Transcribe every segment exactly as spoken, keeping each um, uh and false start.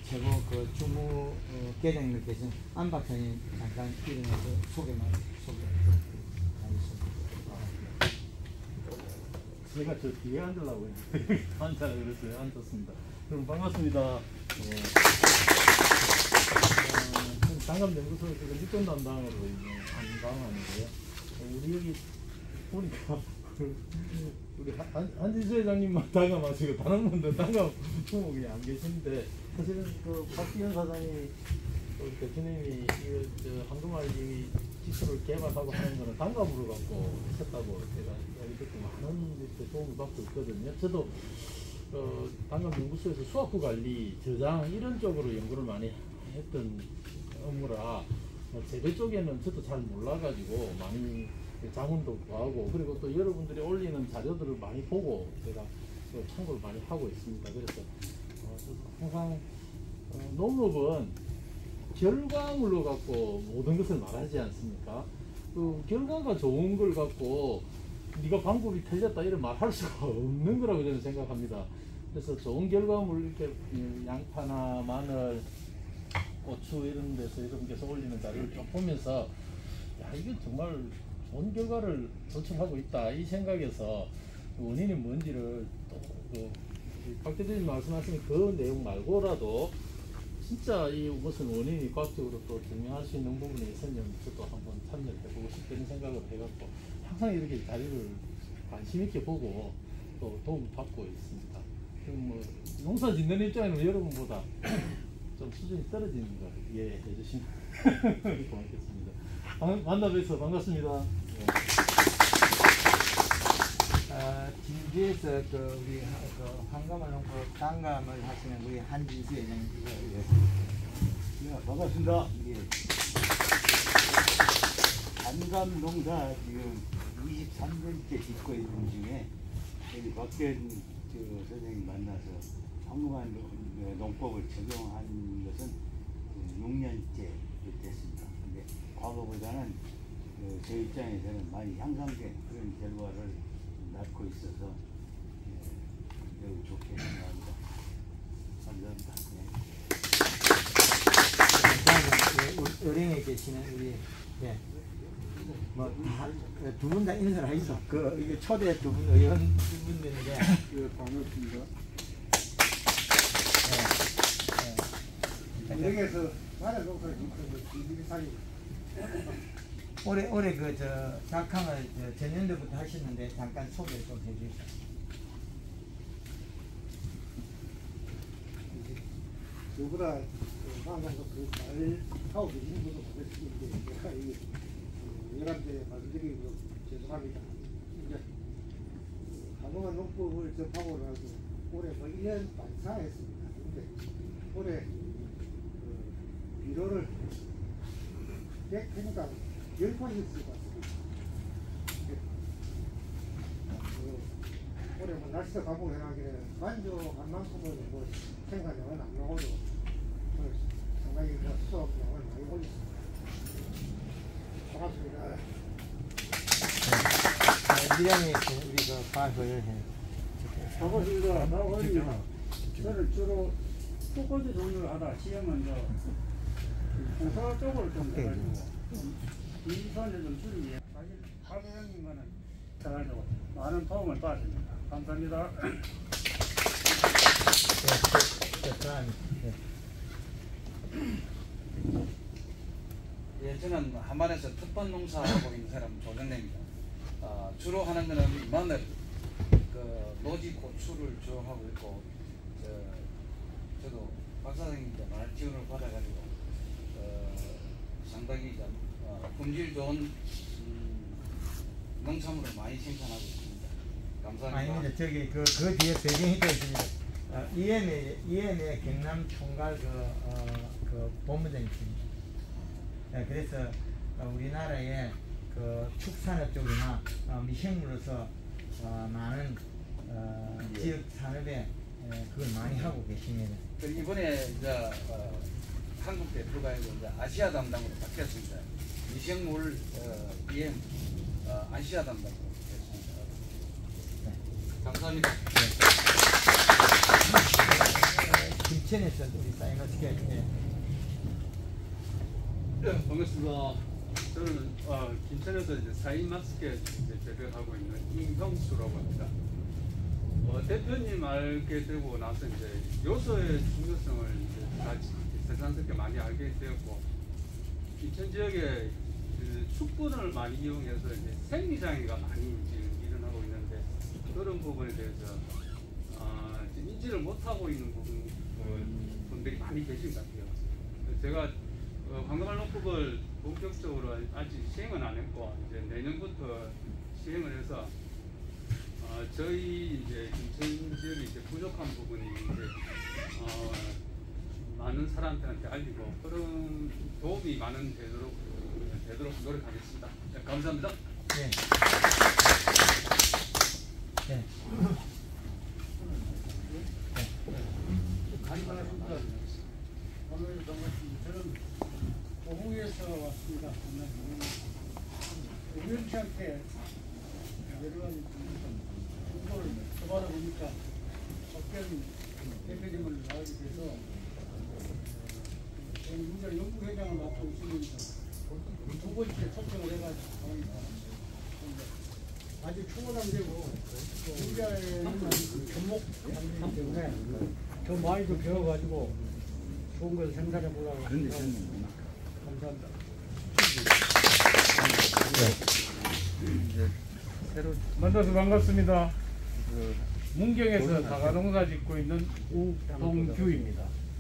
최고 그 주무 어, 계장님께서 안 박사님 잠깐 일어나서 소개만 소개하겠습니다. 제가 저 뒤에 앉으려고 앉아라 그랬어요. 앉았습니다. 그럼 반갑습니다. 네. 어, 당감연구소에서 육전 담당으로 이제 담당하는데요. 우리 여기 보니까 우리 한진수 회장님만 당감하시고 다른 분들 당감 후보이 안 계신데, 사실은 그 박기현 사장이 우리 대표님이 이거 저 한국말님이 기술을 개발하고 하는 거는 당감으로 갖고 했었다고 제가 이야기 듣고 많은 도움을 받고 있거든요. 저도 어, 당감연구소에서 수확후 관리, 저장 이런 쪽으로 연구를 많이 했던 업무라 재배 쪽에는 저도 잘 몰라가지고 많이 자문도 구하고, 그리고 또 여러분들이 올리는 자료들을 많이 보고 제가 참고를 많이 하고 있습니다. 그래서 어, 항상 어, 농업은 결과물로 갖고 모든 것을 말하지 않습니까? 그 결과가 좋은 걸 갖고 네가 방법이 틀렸다 이런 말 할 수가 없는 거라고 저는 생각합니다. 그래서 좋은 결과물 이렇게 양파나 마늘, 고추 이런 데서 이런 데서 올리는 자료를 좀 보면서 야, 이게 정말 좋은 결과를 도출하고 있다 이 생각에서 원인이 뭔지를 또 그 박 대표님 말씀하신 그 내용 말고라도 진짜 이 무슨 원인이 과학적으로 또 증명할 수 있는 부분에 있으면 저도 한번 참여를 해보고 싶다는 생각을 해갖고 항상 이렇게 자료를 관심 있게 보고 또 도움을 받고 있습니다. 뭐 농사 짓는 입장에는 여러분보다 좀 수준이 떨어지는 걸 이해해 주시면 고맙겠습니다. 만나 뵈서 반갑습니다. 네. 어, 진주에서 그 우리 그 황감을 놓고 당감을 하시는 우리 한진수 회장님. 예. 네, 반갑습니다. 예. 단감 농사 지금 이십삼 년째 짓고 있는 중에 여기 박대현 선생님 만나서 황금한 농법을 적용한 것은 육 년째 됐습니다. 근데 과거보다는 그 제 입장에서는 많이 향상된 그런 결과를 낳고 있어서 예, 매우 좋게 생각합니다. 감사합니다. 네. 은행에 계시는 우리 예. 뭐두 분 다 인사를 하시죠. 그 이게 초대 두 분 의원 두 분들인데 예, 반갑습니다. 은행에서 나라 농사를 짓는 사기. 올해 올해 그 저 작황을 저 전년도부터 하셨는데 잠깐 소개 좀 해주시죠. 저보다 나가서 그말 하고 계시는 분도 많으시는데 제가 이 여러분들에 말씀드리고 죄송합니다. 이제 한국어 농법을 접하고 나서 올해 뭐 일 년 반 이상했습니다. 근데 올해 그 비료를 백 캔당 열 번 있을 것 같습니다. 올해 뭐 날씨가 감옥해나기에 만족한 만큼은 뭐 생산량은 안 나오고 상당히 뭐 수확량을 많이 올렸습니다. 반갑습니다. 네, 미량이 우리 그 발표를 해. 반갑습니다. 나 오늘 저를 주로 꽃꽂이 종류를 하다 시험은 저 공사 쪽으로 좀 해가지고 인선을 좀 줄이기 위해 사실 박 회장님과는 해가지고 많은 도움을 받았습니다. 감사합니다. 예, 저는 한반에서 특번 농사하고 있는 사람 조정래입니다. 어, 주로 하는 거는 마늘, 그 노지 고추를 주로 하고 있고, 저, 저도 박사장님께 많은 지원을 받아가지고 어, 상당히 어, 품질 좋은 음, 농산물을 많이 생산하고 있습니다. 감사합니다. 아닙니다. 저기 그, 그 뒤에 배경이 또 있습니다. 어, 이엠에 이엠에 경남 총괄 그, 어, 그 본부장이십니다. 네, 그래서 어, 우리나라의 그 축산업 쪽이나 어, 미생물로서 어, 많은 어, 예. 지역 산업에 에, 그걸 많이 하고 계십니다. 이번에 이제 어, 한국 대표가 이제 아시아 담당으로 바뀌었습니다. 미생물 어, 이엠 어, 아시아 담당으로 됐습니다. 네. 감사합니다. 네. 기천에서 우리 사인 어떻게 예. 네, 반갑습니다. 저는 어, 김천에서 이제 사인마스켓 이제 재배하고 있는 임형수라고 합니다. 어, 대표님 알게 되고 나서 이제 요소의 중요성을 이제 같이 세상스럽게 많이 알게 되었고, 김천 지역에 그 축분을 많이 이용해서 이제 생리장애가 많이 지금 일어나고 있는데, 그런 부분에 대해서 어, 지금 인지를 못하고 있는 부분, 어, 분들이 많이 계신 것 같아요. 제가 어, 황금알농법을 본격적으로 아직 시행은 안 했고, 이제 내년부터 시행을 해서 어, 저희 이제 김천 지역이 이제 부족한 부분이 이제 어, 많은 사람들한테 알리고 그런 도움이 많은 되도록 되도록 노력하겠습니다. 네, 감사합니다. 예. 예. 간단하십니다. 오늘 반갑습니다. 저는 고흥에서 왔습니다. 우연치않게 여러 가지 정보를 접하다 보니까 박경 대표님을 나오게 돼서 저는 문자 연구회장을 맡고 있으면서 두 번째 초청을 해가지고 나옵니다. 아직 초보는 안 되고 문자에는 접목 단계이기 때문에 더 많이 좀 배워가지고 좋은 걸 생산해 보려고 합니다. 감사합니다. 만나서 반갑습니다. 그 문경에서 사과농사 짓고 있는 우동규입니다.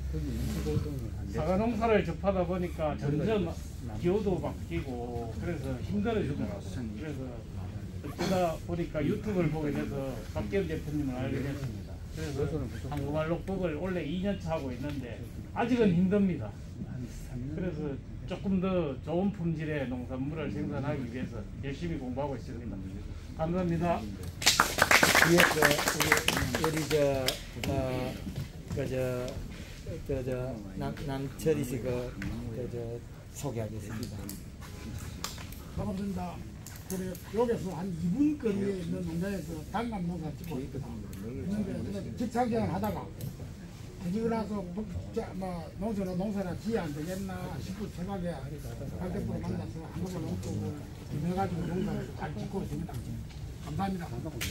사과농사를 접하다 보니까 점점 기후도 바뀌고 그래서 힘들어지더라고요. 그래서 어쩌다 보니까 유튜브를 보게 돼서 박기현 대표님을 알게 됐습니다. 그래서 황금알농법을 원래 이 년차 하고 있는데 아직은 힘듭니다. 그래서 조금 더 좋은 품질의 농산물을 생산하기 위해서 열심히 공부하고 있습니다. 감사합니다. 예, 그, 우리, 우리 저, 어, 그, 저, 저, 저, 남, 남철이 씨 그, 그, 저, 소개하겠습니다. 반갑습니다. 그래, 여기서 한 이 분 거리에 있는 농장에서 단감 농사 짓고 있습니다. 근데 직장생활 하다가 되지고 나서 뭐 농사나 농사나 지어야 안 되겠나 싶은 생각에 갈대부로 만나서 한국을 농법을 해가지고 농사를 잘 짓고 있습니다. 감사합니다.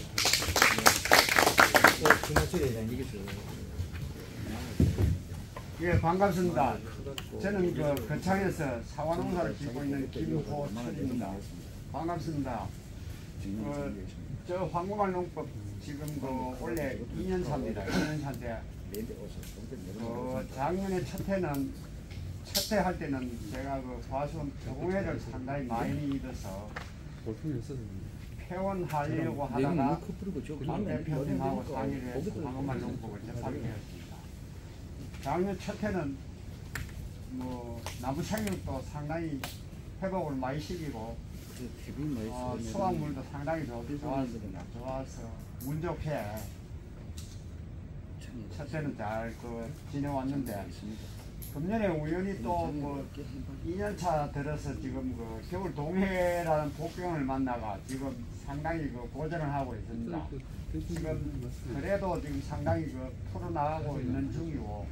예, 반갑습니다. 저는 그 거창에서 사과농사를 짓고 있는 김호철입니다. 반갑습니다. 그, 저 황금알농법 지금 그 원래 이 년 차입니다. 이 년 차인데 그 작년에 첫 해는 첫 해 할 때는 제가 그 과수원 병해를 상당히 많이 입어서 폐원하려고 하다가 박 대표님하고 상의를 해서 황금알농법을 접하게 되었습니다. 작년 첫 해는 뭐 나무 생육도 상당히 회복을 많이 시키고 어, 수확물도 상당히 좋, 좋았습니다. 좋아서 운 좋게 첫 해는 잘 그 지내왔는데 금년에 우연히 또 뭐 이 년 차 들어서 지금 그 겨울 동해라는 복병을 만나가 지금 상당히 그 고전을 하고 있습니다. 지금 그래도 지금 상당히 그 풀어나가고 있는 중이고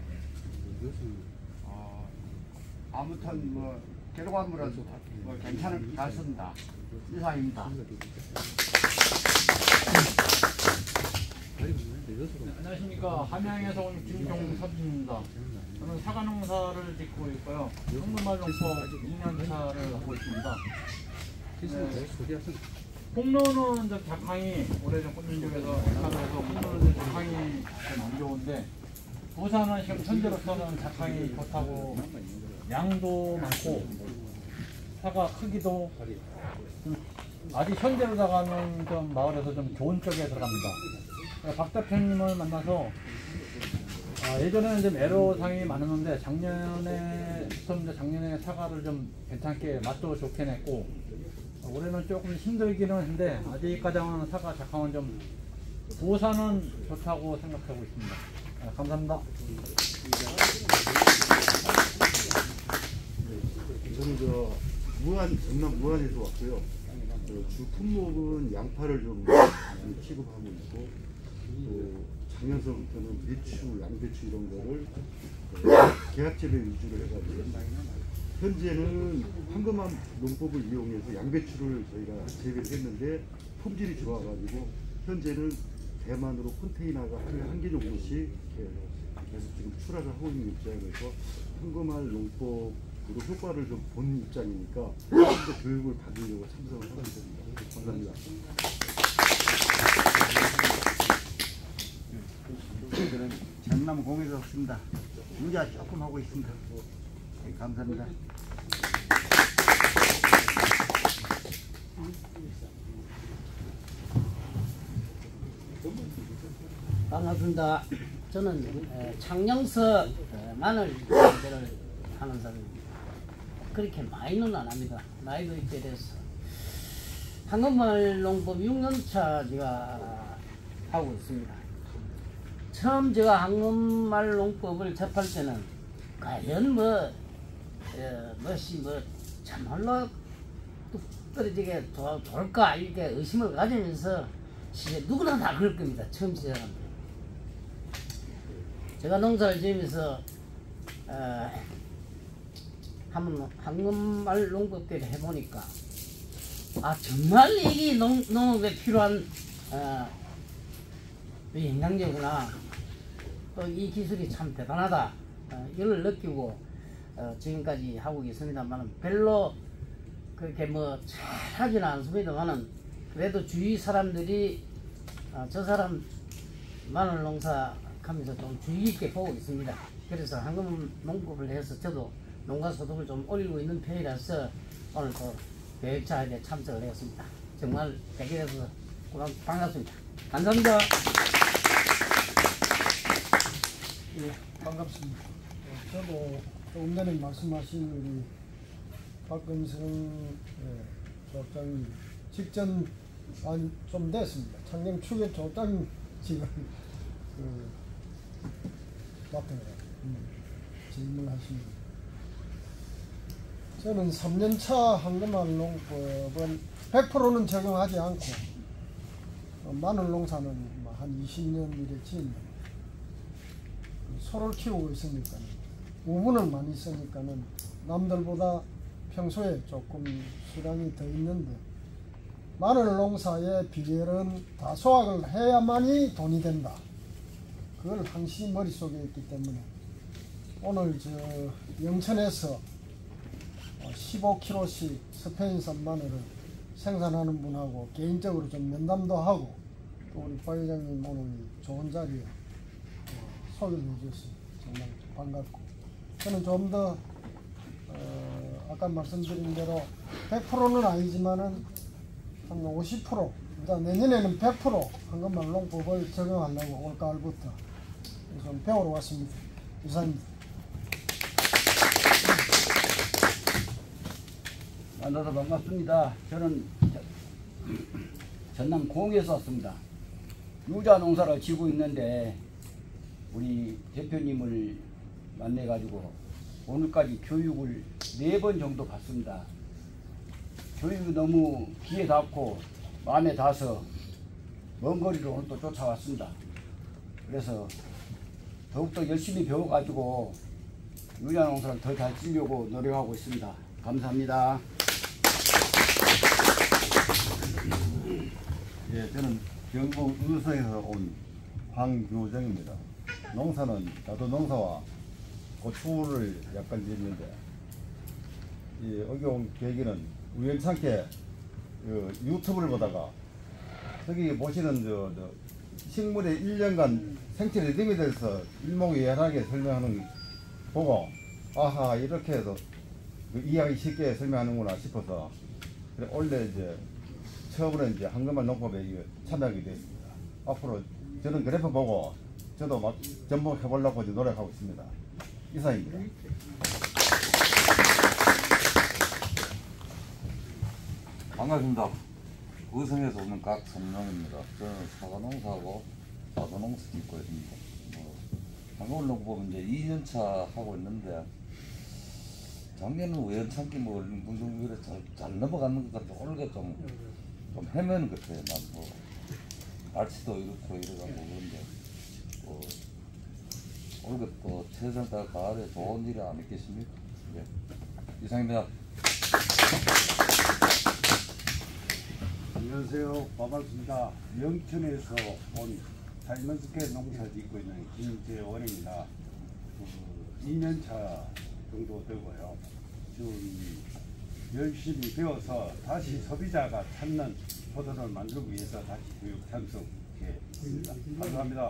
어, 아무튼 뭐 결과물은 뭐 괜찮을 것 같습니다. 이상입니다. 네, 안녕하십니까. 함양에서 온 김종섭입니다. 저는 사과농사를 짓고 있고요. 황금알농법 이 년 차를 하고 있습니다. 네. 홍로는 저 작황이 올해 좀 꽃눈 쪽에서 작황해서 홍로는 작황이 좀 안 좋은데 부산은 지금 현재로서는 작황이 좋다고 양도 많고 사과 크기도 아직 현재로다가는 좀 마을에서 좀 좋은 쪽에 들어갑니다. 박 대표님을 만나서 아, 예전에는 좀 애로사항이 많았는데 작년에 좀 작년에 사과를 좀 괜찮게 맛도 좋게 냈고 올해는 조금 힘들기는 한데 아직까지는 사과 작황은 좀 부산은 좋다고 생각하고 있습니다. 아, 감사합니다. 저는 저 무안 전남 무안에서 왔고요. 주 품목은 양파를 좀 취급하고 있고 또 작년서부터는 배추, 양배추 이런 거를 계약재배 위주로 해가지고 현재는 황금암 농법을 이용해서 양배추를 저희가 재배를 했는데 품질이 좋아가지고 현재는 대만으로 컨테이너가 하루에 한 개 정도씩 계속 지금 출하를 하고 있는 입장에서 황금알 농법으로 효과를 좀 본 입장이니까 좀 더 교육을 받으려고 참석을 하고 있습니다. 감사합니다. 저는 전남공에서 왔습니다. 유자 조금 하고 있습니다. 네, 감사합니다. 반갑습니다. 저는 창녕서 마늘 재배를 하는 사람입니다. 그렇게 많이는 안 합니다. 나이도 있게 돼서 황금알 농법 육 년 차 제가 하고 있습니다. 처음 제가 황금알 농법을 접할 때는 과연 뭐 어, 뭐시 뭐 참말로 뚝 떨어지게 좋을까 이렇게 의심을 가지면서 시제 누구나 다 그럴 겁니다. 처음 시작합니다. 제가 농사를 지으면서 어, 한번 황금알 농법대를 해보니까 아 정말 이게 농, 농업에 필요한 어, 영양제구나. 또 이 기술이 참 대단하다. 어, 이걸 느끼고 어, 지금까지 하고 계십니다만 별로 그렇게 뭐 잘하지는 않습니다만은 그래도 주위 사람들이 어, 저 사람 마늘 농사 하면서 좀 주의 깊게 보고 있습니다. 그래서 황금 농법을 해서 저도 농가 소득을 좀 올리고 있는 편이라서 오늘 또 교육자회에 참석을 했습니다. 정말 뵙게 돼서 반갑습니다. 감사합니다. 예, 반갑습니다. 어, 저도 조금 전에 말씀하신 우리 박근성 예, 조장님 직전 한 좀 됐습니다. 창녕 축의 조장 지금 그 맡은 음, 질문하십니다. 저는 삼 년 차 황금알 농법은 백 퍼센트는 적용하지 않고 어, 마늘 농사는 뭐 한 이십 년 이래 지은 소를 키우고 있으니까 우분을 많이 쓰니까는 남들보다 평소에 조금 수량이 더 있는데 마늘 농사의 비결은 다 소화를 해야만이 돈이 된다. 그걸 항시 머릿속에 있기 때문에 오늘 저 영천에서 십오 킬로그램씩 스페인산 마늘을 생산하는 분하고 개인적으로 좀 면담도 하고 또 우리 박 회장님 오늘 좋은 자리에 소개를 해주셔서 정말 반갑고 저는 좀 더 어 아까 말씀드린 대로 백 퍼센트는 아니지만은 한 오십 퍼센트 일단 내년에는 백 퍼센트 황금알 농법을 적용하려고 올가을부터 좀 배우러 왔습니다. 이상입니다. 만나서 반갑습니다. 저는 전남 공에서 왔습니다. 유자 농사를 지고 있는데 우리 대표님을 만나가지고 오늘까지 교육을 네 번 정도 받습니다. 교육이 너무 귀에 닿고 마음에 닿아서 먼 거리로 오늘 또 쫓아왔습니다. 그래서 더욱더 열심히 배워가지고 유자 농사를 더 잘 지려고 노력하고 있습니다. 감사합니다. 예, 저는 경북 의성에서 온 황교정입니다. 농사는 나도 농사와 고추를 약간 짓는데 이 여기 온 계기는 우연찮게 그 유튜브를 보다가 저기 보시는 저, 저 식물의 일 년간 생체 리듬에 대해서 일목요연하게 설명하는 거 보고 아하 이렇게 해서 그 이해하기 쉽게 설명하는구나 싶어서 그래 원래 이제 처음으로 이제 황금알 농법에 참여하게 됐습니다. 앞으로 저는 그래프 보고 저도 막 전복해 보려고 노력하고 있습니다. 이상입니다. 반갑습니다. 의성에서 오는 각성명입니다. 저는 사과농사하고 나도농사 짓고 있습니다. 뭐, 황금알 농법은 이제 이 년 차 하고 있는데 작년은 우연찮게 뭐 문성비를 잘, 잘 넘어가는 것 같아. 올해 좀, 좀 헤매는 것 같아요. 난 뭐. 날씨도 이렇고 이래가지고 그런데 또 올해 또 최선을 다해 가야 좋은 일이 아니겠습니까? 네. 이상입니다. 안녕하세요. 반갑습니다. 영천에서 온 사이먼스케 농사 짓고 있는 김재원입니다. 그 이 년 차 정도 되고요. 지금 열심히 배워서 다시 소비자가 찾는 포도를 만들기 위해서 다시 교육 참석해 있습니다. 감사합니다.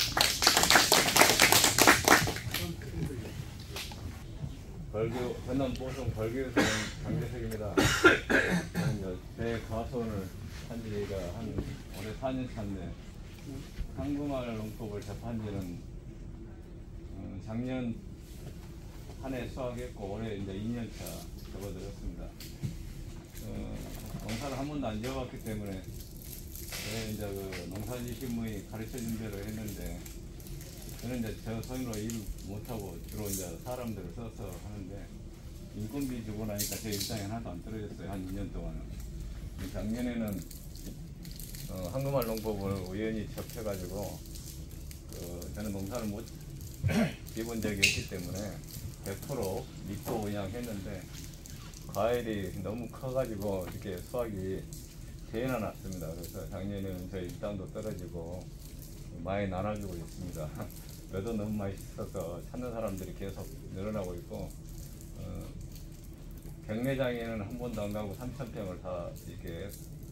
벌교, 전남 보성 벌교에서 온 강재석입니다. 저는 배 과수원을 한 지가 한 올해 사 년 차인데 한국말 농법을 접한 지는 음, 작년 한 해 수확했고 올해 이제 이 년 차 접어들었습니다. 어, 농사를 한 번도 안 지어봤기 때문에 네, 이제 그 농사지식무이 가르쳐준 대로 했는데 저는 이제 저 손으로 일 못하고 주로 이제 사람들을 써서 하는데 인건비 주고 나니까 제 일상이 하나도 안 떨어졌어요. 한 이 년 동안은. 작년에는 어, 한국말 농법을 우연히 접해가지고 그 저는 농사를 못 기본 적이 없기 때문에 백 퍼센트 믿고 그냥 했는데 과일이 너무 커가지고 이렇게 수확이 대나 났습니다. 그래서 작년에는 저희 일당도 떨어지고 많이 나눠주고 있습니다. 뼈도 너무 맛있어서 찾는 사람들이 계속 늘어나고 있고 어, 경매장에는 한 번도 안 가고 삼천 평을 다 이렇게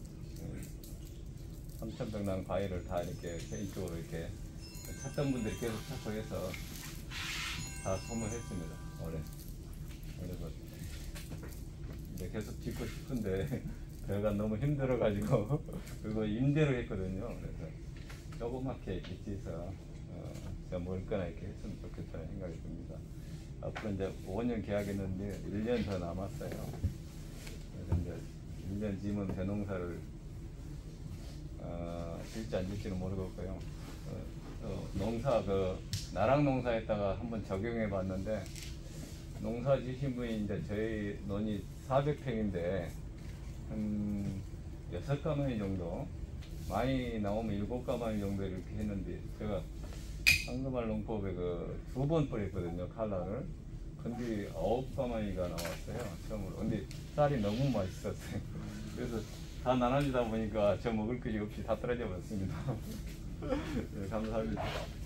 삼천 평 난 과일을 다 이렇게 개인적으로 이렇게 찾던 분들이 계속 찾고 해서 다 소모했습니다. 올해. 그래서 이제 계속 짓고 싶은데 배가 너무 힘들어가지고 그거 임대로 했거든요. 그래서 조그맣게 이렇게 지어서 어, 제가 뭘 거나 이렇게 했으면 좋겠다는 생각이 듭니다. 앞으로 이제 오 년 계약했는데 일 년 더 남았어요. 그래서 이제 일 년 지면 대농사를 어, 질지 안 질지는 모르겠고요. 어, 어, 농사 그 나랑 농사에다가 한번 적용해 봤는데 농사 지신 분이 이제 저희 논이 사백 평인데 한 여섯 가마니 정도 많이 나오면 일곱 가마니 정도 이렇게 했는데 제가 한국말 농법에 그 두 번 뿌렸거든요 칼라를. 근데 아홉 가마니가 나왔어요 처음으로. 근데 쌀이 너무 맛있었어요. 그래서 다 나눠주다 보니까 저 먹을 것이 없이 다 떨어져 버렸습니다. 네, 감사합니다.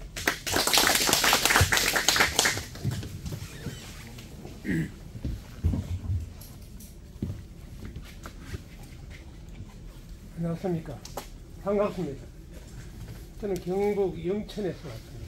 안녕하십니까. 반갑습니다. 저는 경북 영천에서 왔습니다.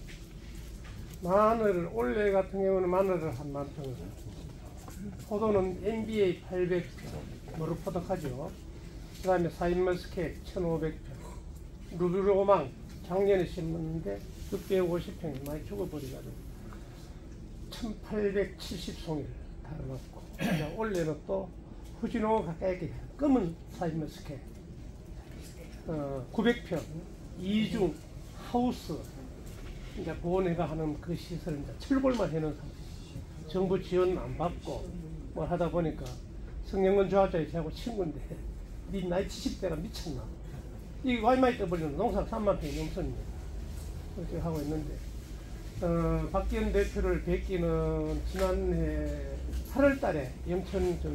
마늘을 올해 같은 경우는 마늘을 한 만 평을 샀습니다. 포도는 엠비에이 팔백 평, 모르포덕하죠. 그 다음에 사인머스켓 천오백 평, 루비로망 작년에 심었는데 육백오십 평이 많이 죽어버려가지고 천팔백칠십 송이를 달아놓고 올해는 또 후지노 가까이 검은 사인머스켓 어, 구백 평, 이중 하우스 이제 보내가 하는 그 시설 이제 철골만 해놓은 상태. 정부 지원 안 받고 뭐 하다 보니까 성년군 조합자의 저하고 친구인데 니 나이 칠십 대가 미쳤나? 이 와이마이 떠버리는 농사 삼만 평이 넘습니다. 그렇게 하고 있는데 어, 박기현 대표를 뵙기는 지난해 팔월 달에 영천 저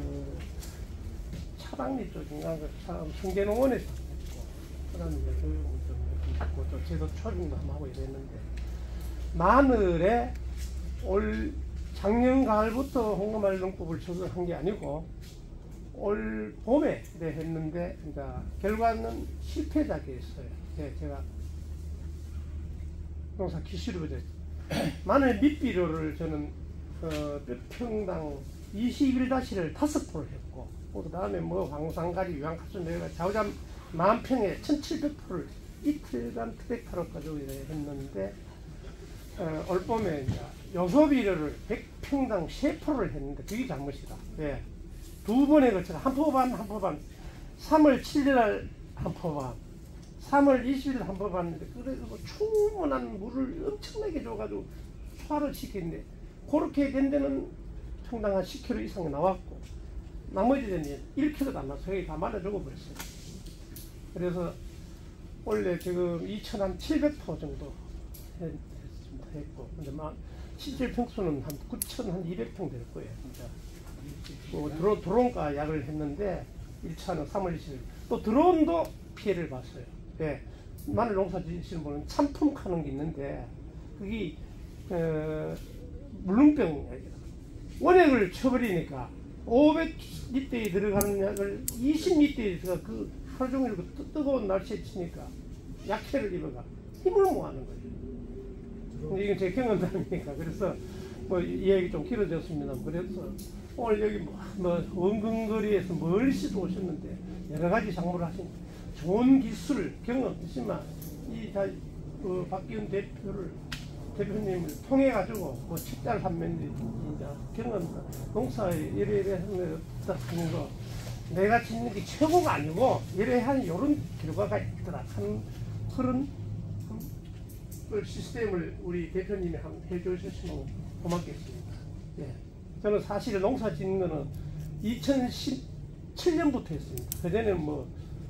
차박리 쪽인가 참 성계농원에서 그다음에 이제 교육을 좀 듣고 또 제도 초빙도 한번 하고 이랬는데 마늘에 올 작년 가을부터 홍금알 농법을 적용한 게 아니고 올 봄에 네, 했는데 이제 결과는 실패작이었어요. 네, 제가 농사 기술을 이제 마늘 밑비료를 저는 어, 몇 평당 이십일 다시를 다섯 포를 했고 그 다음에 뭐 황산가리 유황카스 내가 좌우잠 만 평에 천칠백 포를 이틀간 트랙터로 가지고 했는데 어, 올 봄에 이제 요소비료를 백 평당 세 포를 했는데 그게 잘못이다. 왜? 두 번에 걸쳐서 한 포 반, 한 포 반, 삼월 칠일 날 한 포 반, 삼월 이십일 한 포 반, 그래서 충분한 물을 엄청나게 줘가지고 소화를 시켰는데 그렇게 된 데는 평당 한 십 킬로그램 이상이 나왔고 나머지 데는 일 킬로그램도 안 나서 여기 다 말아 죽어버렸어요. 그래서 원래 지금 이천칠백 호 정도 했, 했고, 근데 막 실질 평수는 한 구천이백 평 될 거예요. 진짜. 뭐 드론, 드론과 약을 했는데 일 차는 삼월 이십일. 또 드론도 피해를 봤어요. 예. 마늘 농사 지시는 분은 참품 하는 게 있는데 그게 어, 물렁병 원액을 쳐버리니까 오백 리터에 들어가는 약을 이십 리터에 들어가 그 하루 종일 그 뜨, 뜨거운 날씨에 치니까 약해를 입어가 힘을 못 하는 거죠. 이건 제 경험담이니까. 그래서 뭐 이 얘기 좀 길어졌습니다. 그래서 오늘 여기 뭐, 뭐 원근거리에서 멀리도 오셨는데 여러 가지 작물을 하신 좋은 기술 경험 있지만 이 다 그 박기훈 대표를 대표님을 통해 가지고 뭐 책자를 한 면이 이제 경험 농사에 이래이래 하는 거 내가 짓는 게 최고가 아니고 이래한 이런 결과가 있더라 하는 그런 시스템을 우리 대표님이 한번 해주셨으면 고맙겠습니다. 예. 저는 사실 농사 짓는 거는 이천십칠 년부터 했습니다. 그전에는 뭐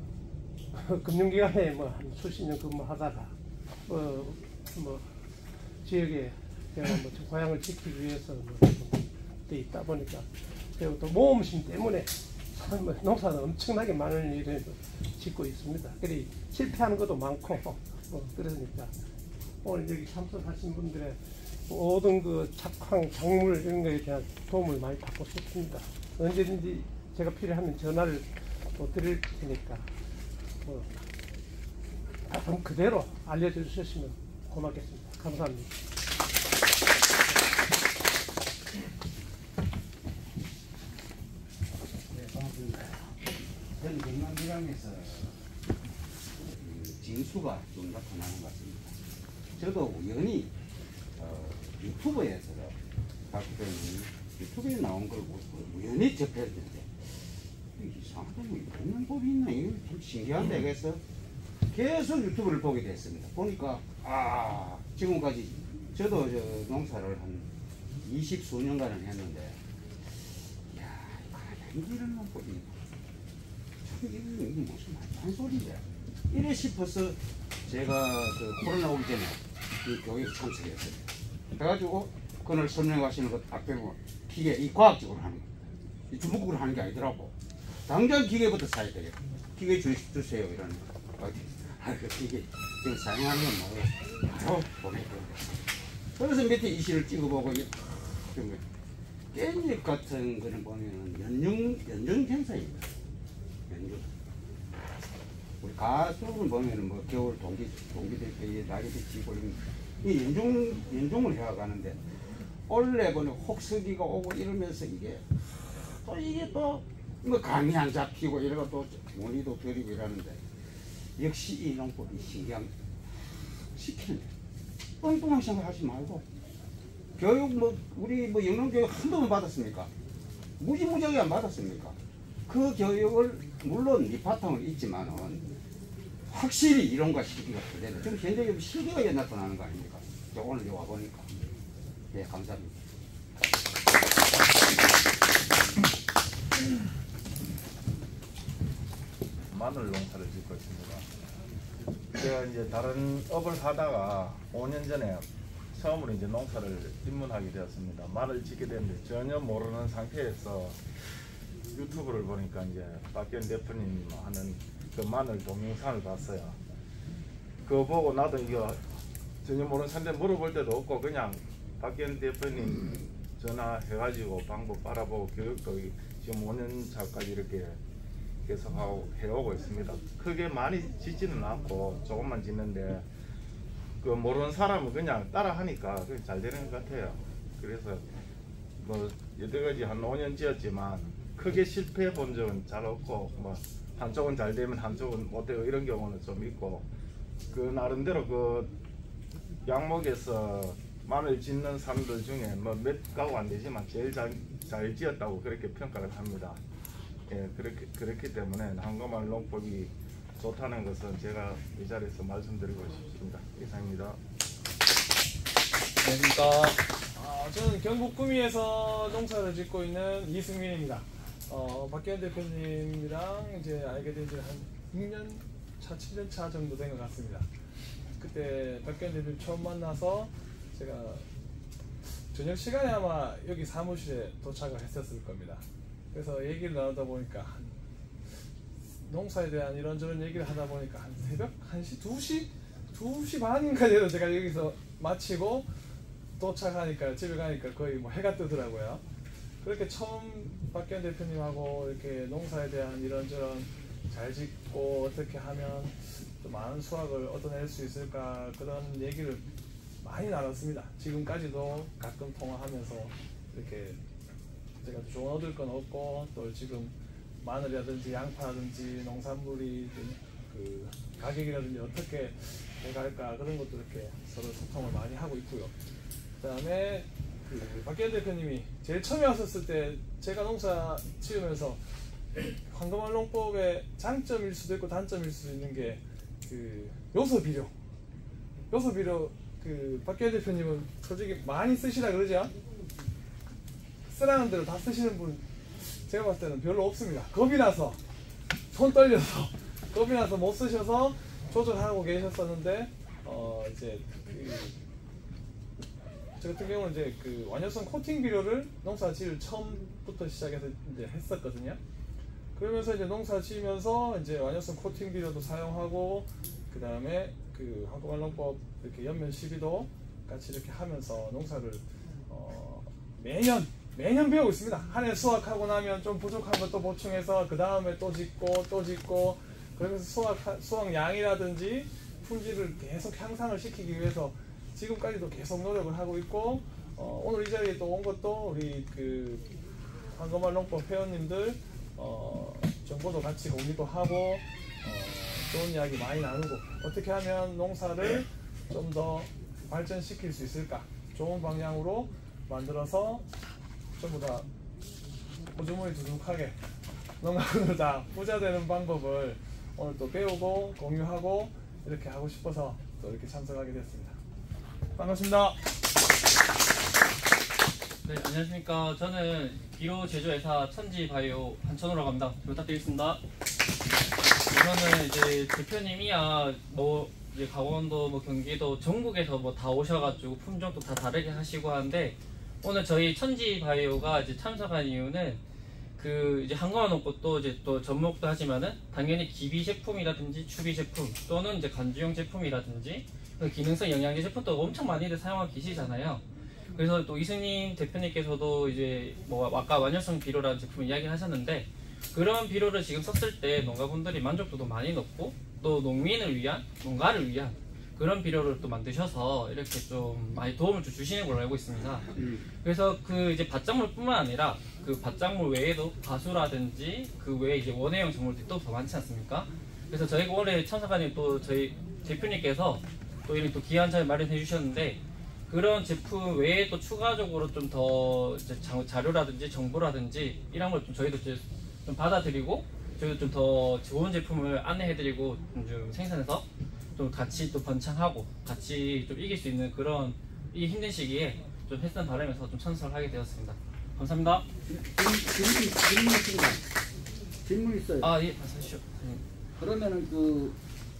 금융기관에 뭐 한 수십 년 근무하다가 뭐, 뭐 지역에 제가 뭐 고향을 지키기 위해서 뭐돼 있다 보니까 그리고 또 모험심 때문에 농사는 엄청나게 많은 일을 짓고 있습니다. 그리 실패하는 것도 많고 뭐 그러니까 오늘 여기 참석하신 분들의 모든 그 작황, 작물 이런 거에 대한 도움을 많이 받고 싶습니다. 언제든지 제가 필요하면 전화를 또 드릴 테니까 뭐 좀 그대로 알려주셨으면 고맙겠습니다. 감사합니다. 네, 반갑습니다. 저는 경남지방에서 진수가 좀 나타나는 것 같습니다. 저도 우연히 어, 유튜브에서 봤더니 유튜브에 나온 걸 우연히 접했는데 이상하다 뭐 이런 법이 있나 이거 좀 신기한데 그래서 계속 유튜브를 보게 됐습니다. 보니까 아 지금까지 저도 저 농사를 한 이십 수년간을 했는데 야 가만히 이런 법이 참 이게 무슨 말도 소리인데 이래 싶어서 제가 그 코로나 오기 전에 이 교육에 참석했어요. 그래가지고 그걸 설명하시는 것 앞에 보면 기계 이 과학적으로 하는 거, 이 주먹으로 하는 게 아니더라고. 당장 기계부터 사야 되겠다. 기계 주, 주세요 이러는 거. 아, 그 기계 지금 사용하는 건 뭐예요? 바로 보내고. 그래서 밑에 이시를 찍어보고 이게 깻잎 같은 거는 보면은 연중 연중 생산입니다. 연중. 우리 가쪽을 보면은 뭐 겨울 동기 동기들 때 낙엽이 지고 이 연중 연중을 해가는데 원래 보니 혹서기가 오고 이러면서 이게 또 이게 또 뭐 감이 안 잡히고 이러고 또 원리도 들이고 이러는데 역시 이 농법이 신경 시키는데 뚱뚱한 생각하지 말고 교육 뭐 우리 뭐 영농교육 한두 번 받았습니까? 무지무지하게 안 받았습니까? 그 교육을 물론 밑바탕은 있지만은 확실히 이론과 실기가 틀리네. 지금 현재 실기가 나타나는 거 아닙니까? 오늘 여기 와보니까. 네, 감사합니다. 마늘 농사를 짓고 있습니다. 제가 이제 다른 업을 하다가 오 년 전에 처음으로 이제 농사를 입문하게 되었습니다. 마늘 짓게 됐는데 전혀 모르는 상태에서 유튜브를 보니까 이제 박기훈 대표님 하는 그 마늘 동영상을 봤어요. 그거 보고 나도 이거 전혀 모르는 상태 물어볼 때도 없고 그냥 박기훈 대표님 전화해가지고 방법 알아보고 교육도 지금 오 년 차까지 이렇게 계속 하고 해오고 있습니다. 크게 많이 짓지는 않고 조금만 짓는데 그 모르는 사람은 그냥 따라 하니까 그냥 잘 되는 것 같아요. 그래서 뭐 여태까지 한 오 년 지었지만 크게 실패해 본 적은 잘 없고 뭐 한쪽은 잘 되면 한쪽은 못 되고 이런 경우는 좀 있고 그 나름대로 그 양목에서 마늘 짓는 사람들 중에 뭐 몇 가구 안 되지만 제일 잘, 잘 지었다고 그렇게 평가를 합니다. 예, 그렇게, 그렇기 때문에 한국마늘 농법이 좋다는 것은 제가 이 자리에서 말씀드리고 싶습니다. 이상입니다. 안녕하십니까. 아, 저는 경북 구미에서 농사를 짓고 있는 이승민입니다. 어, 박기훈 대표님이랑 이제 알게 된 지 한 육 년 차 칠 년 차 정도 된 것 같습니다. 그때 박기현 대표님 처음 만나서 제가 저녁 시간에 아마 여기 사무실에 도착을 했었을 겁니다. 그래서 얘기를 나누다 보니까 한 농사에 대한 이런저런 얘기를 하다 보니까 한 새벽 한 시, 두 시? 두 시 반인가 돼서 제가 여기서 마치고 도착하니까 집에 가니까 거의 뭐 해가 뜨더라고요. 그렇게 처음 박기현 대표님하고 이렇게 농사에 대한 이런저런 잘 짓고 어떻게 하면 또 많은 수확을 얻어낼 수 있을까 그런 얘기를 많이 나눴습니다. 지금까지도 가끔 통화하면서 이렇게 제가 좋은 얻을 건 없고 또 지금 마늘이라든지 양파라든지 농산물이 그 가격이라든지 어떻게 해갈까 그런 것도 이렇게 서로 소통을 많이 하고 있고요. 그 다음에 그 박기현 대표님이 제일 처음에 왔었을 때 제가 농사 지으면서 황금알 농법의 장점일 수도 있고 단점일 수도 있는 게 그 요소 비료 요소 비료 그 박기현 대표님은 솔직히 많이 쓰시라 그러죠? 쓰라는 대로 다 쓰시는 분 제가 봤을 때는 별로 없습니다. 겁이 나서 손 떨려서 겁이 나서 못 쓰셔서 조절하고 계셨었는데 어 이제 그 저 같은 경우는 이제 그 완효성 코팅 비료를 농사 지을 처음부터 시작해서 이제 했었거든요. 그러면서 이제 농사 지으면서 이제 완효성 코팅 비료도 사용하고 그 다음에 그 황금알 농법 이렇게 연면 시비도 같이 이렇게 하면서 농사를 어 매년 매년 배우고 있습니다. 한 해 수확하고 나면 좀 부족한 것도 보충해서 그 다음에 또 짓고 또 짓고 그러면서 수확 수확 양이라든지 품질을 계속 향상을 시키기 위해서 지금까지도 계속 노력을 하고 있고 어, 오늘 이 자리에 또 온 것도 우리 그 황금알 농법 회원님들 어, 정보도 같이 공유도 하고 어, 좋은 이야기 많이 나누고 어떻게 하면 농사를 좀 더 발전시킬 수 있을까 좋은 방향으로 만들어서 전부 다 호주머니 두둑하게 농가분들 다 부자 되는 방법을 오늘 또 배우고 공유하고 이렇게 하고 싶어서 또 이렇게 참석하게 됐습니다. 반갑습니다. 네, 안녕하십니까. 저는 비료 제조회사 천지바이오 한천호라고 합니다. 부탁드리겠습니다. 우선은 이제 대표님이야 뭐 이제 강원도 뭐 경기도 전국에서 뭐 다 오셔가지고 품종도 다 다르게 하시고 하는데 오늘 저희 천지바이오가 이제 참석한 이유는 그 이제 황금알 농법도 이제 또 접목도 하지만은 당연히 기비 제품이라든지 추비 제품 또는 이제 간주용 제품이라든지 기능성 영양제 제품도 엄청 많이들 사용하고 계시잖아요. 그래서 또 이승님 대표님께서도 이제 뭐 아까 완효성 비료라는 제품 이야기를 하셨는데 그런 비료를 지금 썼을 때 농가분들이 만족도도 많이 높고 또 농민을 위한 농가를 위한 그런 비료를 또 만드셔서 이렇게 좀 많이 도움을 좀 주시는 걸로 알고 있습니다. 그래서 그 이제 밭작물뿐만 아니라 그 밭작물 외에도 가수라든지 그 외에 이제 원예형 작물들이 또 더 많지 않습니까? 그래서 저희가 올해 참석하는 또 저희 대표님께서 또 이런 또 귀한 자리 마련해 주셨는데 그런 제품 외에 또 추가적으로 좀 더 자료라든지 정보라든지 이런 걸 좀 저희도 좀 받아들이고 저희도 좀 더 좋은 제품을 안내해드리고 좀 생산해서 좀 같이 또 번창하고 같이 좀 이길 수 있는 그런 이 힘든 시기에 좀 했던 바람에서 좀 참석을 하게 되었습니다. 감사합니다. 질문, 질문 있습니다. 질문 있어요. 아, 예, 말씀하시죠. 네. 그러면은 그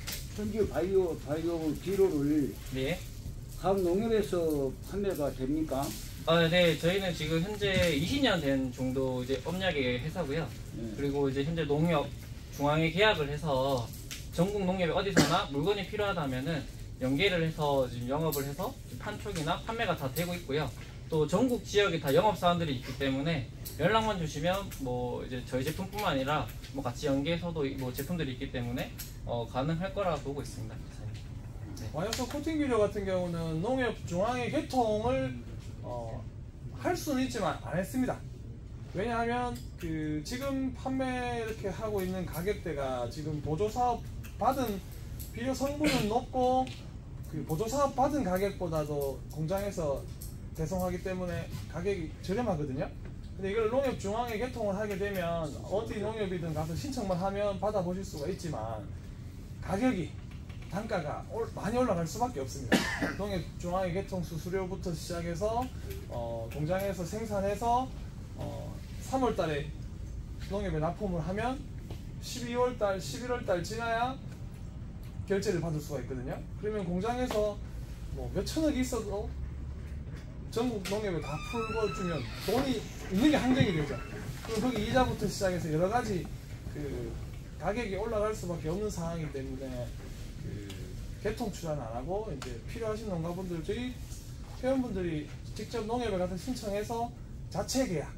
천지 바이오 바이오 비료를 네. 각 농협에서 판매가 됩니까? 아, 네, 저희는 지금 현재 이십 년 된 정도 이제 업약의 회사고요. 네. 그리고 이제 현재 농협 중앙에 계약을 해서 전국 농협에 어디서나 물건이 필요하다면은 연계를 해서 지금 영업을 해서 판촉이나 판매가 다 되고 있고요. 또 전국 지역에 다 영업사원들이 있기 때문에 연락만 주시면 뭐 이제 저희 제품뿐만 아니라 뭐 같이 연계해서도 뭐 제품들이 있기 때문에 어, 가능할 거라 보고 있습니다. 네. 완효성 코팅 비료 같은 경우는 농협 중앙에 개통을 어, 할 수는 있지만 안 했습니다. 왜냐하면 그 지금 판매 이렇게 하고 있는 가격대가 지금 보조사업 받은 비료 성분은 높고 그 보조사업 받은 가격보다도 공장에서 배송하기 때문에 가격이 저렴하거든요. 근데 이걸 농협 중앙에 개통을 하게 되면 어디 농협이든 가서 신청만 하면 받아보실 수가 있지만 가격이 단가가 많이 올라갈 수밖에 없습니다. 농협 중앙에 개통 수수료부터 시작해서 어, 공장에서 생산해서 어, 삼월 달에 농협에 납품을 하면 십이월 달, 십일월 달 지나야 결제를 받을 수가 있거든요. 그러면 공장에서 뭐 몇천억이 있어도 전국 농협에 다 풀고 주면 돈이 있는 게 한정이 되죠. 그럼 거기 이자부터 시작해서 여러 가지 그 가격이 올라갈 수밖에 없는 상황이기 때문에 그 개통 출하는 안 하고 이제 필요하신 농가분들, 저희 회원분들이 직접 농협에 가서 신청해서 자체 계약,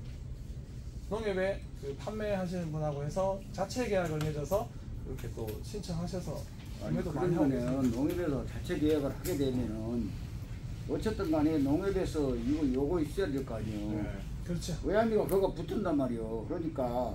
농협에 그 판매하시는 분하고 해서 자체 계약을 맺어서 이렇게 또 신청하셔서 구매도 많이 하고 있습니다. 그러면은 농협에서 자체 계약을 하게 되면은 어쨌든 간에 농협에서 이거 요거 있어야 될 거 아니에요. 네, 그렇죠. 외환비가 그거 붙은단 말이에요. 그러니까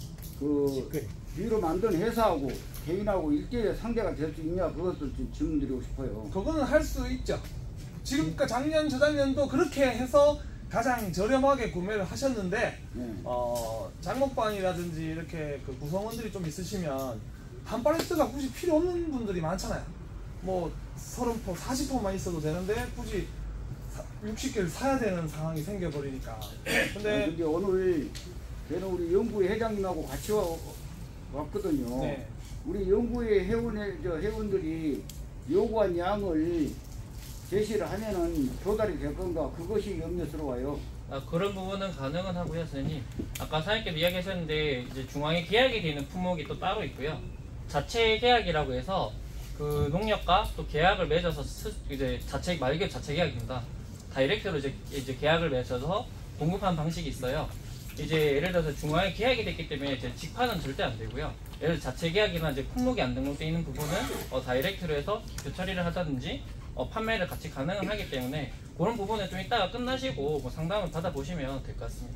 그 비로 만든 회사하고 개인하고 일대일 상대가 될 수 있냐, 그것도 좀 질문드리고 싶어요. 그거는 할 수 있죠. 지금 그러니까 작년 저작년도 그렇게 해서 가장 저렴하게 구매를 하셨는데 네. 어, 장목반이라든지 이렇게 그 구성원들이 좀 있으시면 한 팔레트가 굳이 필요 없는 분들이 많잖아요. 뭐 서른 포, 사십 포만 있어도 되는데 굳이 육십 개를 사야 되는 상황이 생겨버리니까. 근데, 근데 오늘 저는 우리 연구회 회장님하고 같이 와, 왔거든요. 네. 우리 연구회 회원의 저 회원들이 요구한 양을 제시를 하면은 조달이 될 건가, 그것이 염려스러워요. 아, 그런 부분은 가능은 하고요, 선생님. 아까 사장님께도 이야기하셨는데 이제 중앙에 계약이 되는 품목이 또 따로 있고요. 자체 계약이라고 해서 그 농협과 또 계약을 맺어서 스, 이제 자체 말 그대로 자체 계약입니다. 다이렉트로 이제 이제 계약을 맺어서 공급하는 방식이 있어요. 이제 예를 들어서 중앙에 계약이 됐기 때문에 이제 직판은 절대 안 되고요. 예를 들어 자체 계약이나 이제 품목이 안 등록되어 있는 부분은 어, 다이렉트로 해서 교처리를 하다든지 어, 판매를 같이 가능하기 때문에 그런 부분은 좀 이따가 끝나시고 뭐 상담을 받아보시면 될 것 같습니다.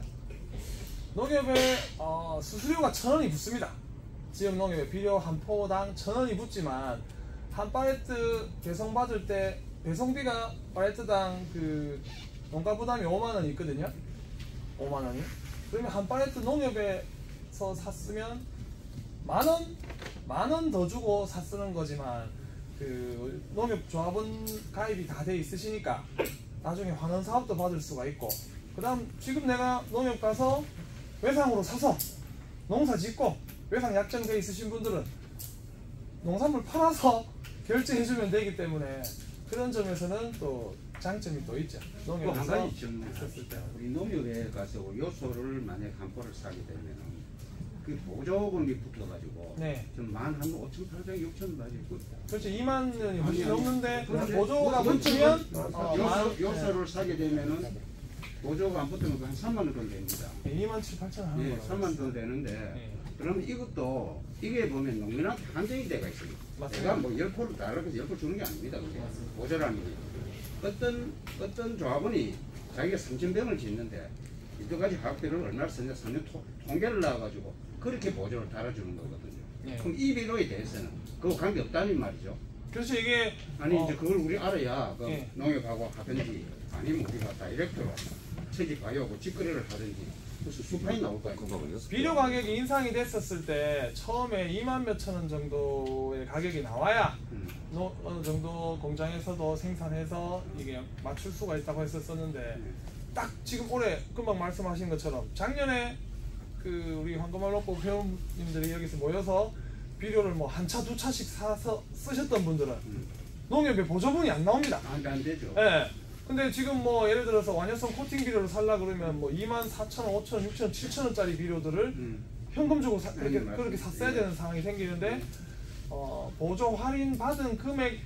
농협에 어, 수수료가 천 원이 붙습니다. 지역 농협에 비료 한 포당 천 원이 붙지만 한 팔레트 배송받을 때 배송비가 팔레트당 그 농가 부담이 오만 원이 있거든요. 오만 원이. 그러면 한 팔레트 농협에서 샀으면 만 원, 만 원 더 주고 샀쓰는 거지만 그 농협조합원 가입이 다 돼 있으시니까 나중에 환원 사업도 받을 수가 있고, 그 다음 지금 내가 농협 가서 외상으로 사서 농사 짓고 외상 약정돼 있으신 분들은 농산물 팔아서 결제해주면 되기 때문에 그런 점에서는 또 장점이 또 있죠. 또 한 농협에서 가지 질문 있었을 때 우리 농협에 가서 요소를 만약 한 포를 사게 되면은 그 보조금이 붙어가지고 네. 좀 만 한 오천팔백, 육천 가지고 있다. 그렇죠. 이만 원이 훨씬 아니, 아니. 넘는데 그런데 보조가 그 붙으면 요소, 어, 요소, 만- 요소를 사게 되면은 보조가 안 붙으면 한 삼만 원 정도 됩니다. 네, 이만 칠, 팔천 하는 예, 거라고 삼만 원 되는데 그러면 이것도 이게 보면 농민한테 한정이 돼가 있습니다. 맞습니다. 내가 뭐 열 포를 다 이렇게 열 포 주는 게 아닙니다. 그게 보조라는 게. 어떤 어떤 조합원이 자기가 삼천 병을 짓는데 이때까지 화학비료를 얼마나 썼냐 삼 년 통계를 나와가지고 그렇게 보조를 달아주는 거거든요. 네. 그럼 이 비료에 대해서는 그거 관계 없다는 말이죠. 그렇죠. 이게 아니 어, 이제 그걸 우리 알아야 그 예. 농협하고 하든지 아니면 우리가 다이렉트로 채집하려고 직거래를 하든지 무슨 수판이 나올 거 아닙니까? 비료 가격이 인상이 됐었을 때 처음에 이만 몇천 원 정도의 가격이 나와야 음. 노, 어느 정도 공장에서도 생산해서 이게 맞출 수가 있다고 했었었는데 딱 지금 올해 금방 말씀하신 것처럼 작년에 그 우리 황금알 농법 회원님들이 여기서 모여서 비료를 뭐 한 차 두 차씩 사서 쓰셨던 분들은 음. 농협에 보조금이 안 나옵니다. 안, 안 되죠. 예. 근데 지금 뭐 예를 들어서 완효성 코팅 비료를 살라 그러면 뭐 이만 사천 원, 오천 원, 육천 원, 칠천 원짜리 비료들을 음. 현금 주고 사, 그렇게, 음, 그렇게 샀어야 예. 되는 상황이 생기는데 어, 보조 할인 받은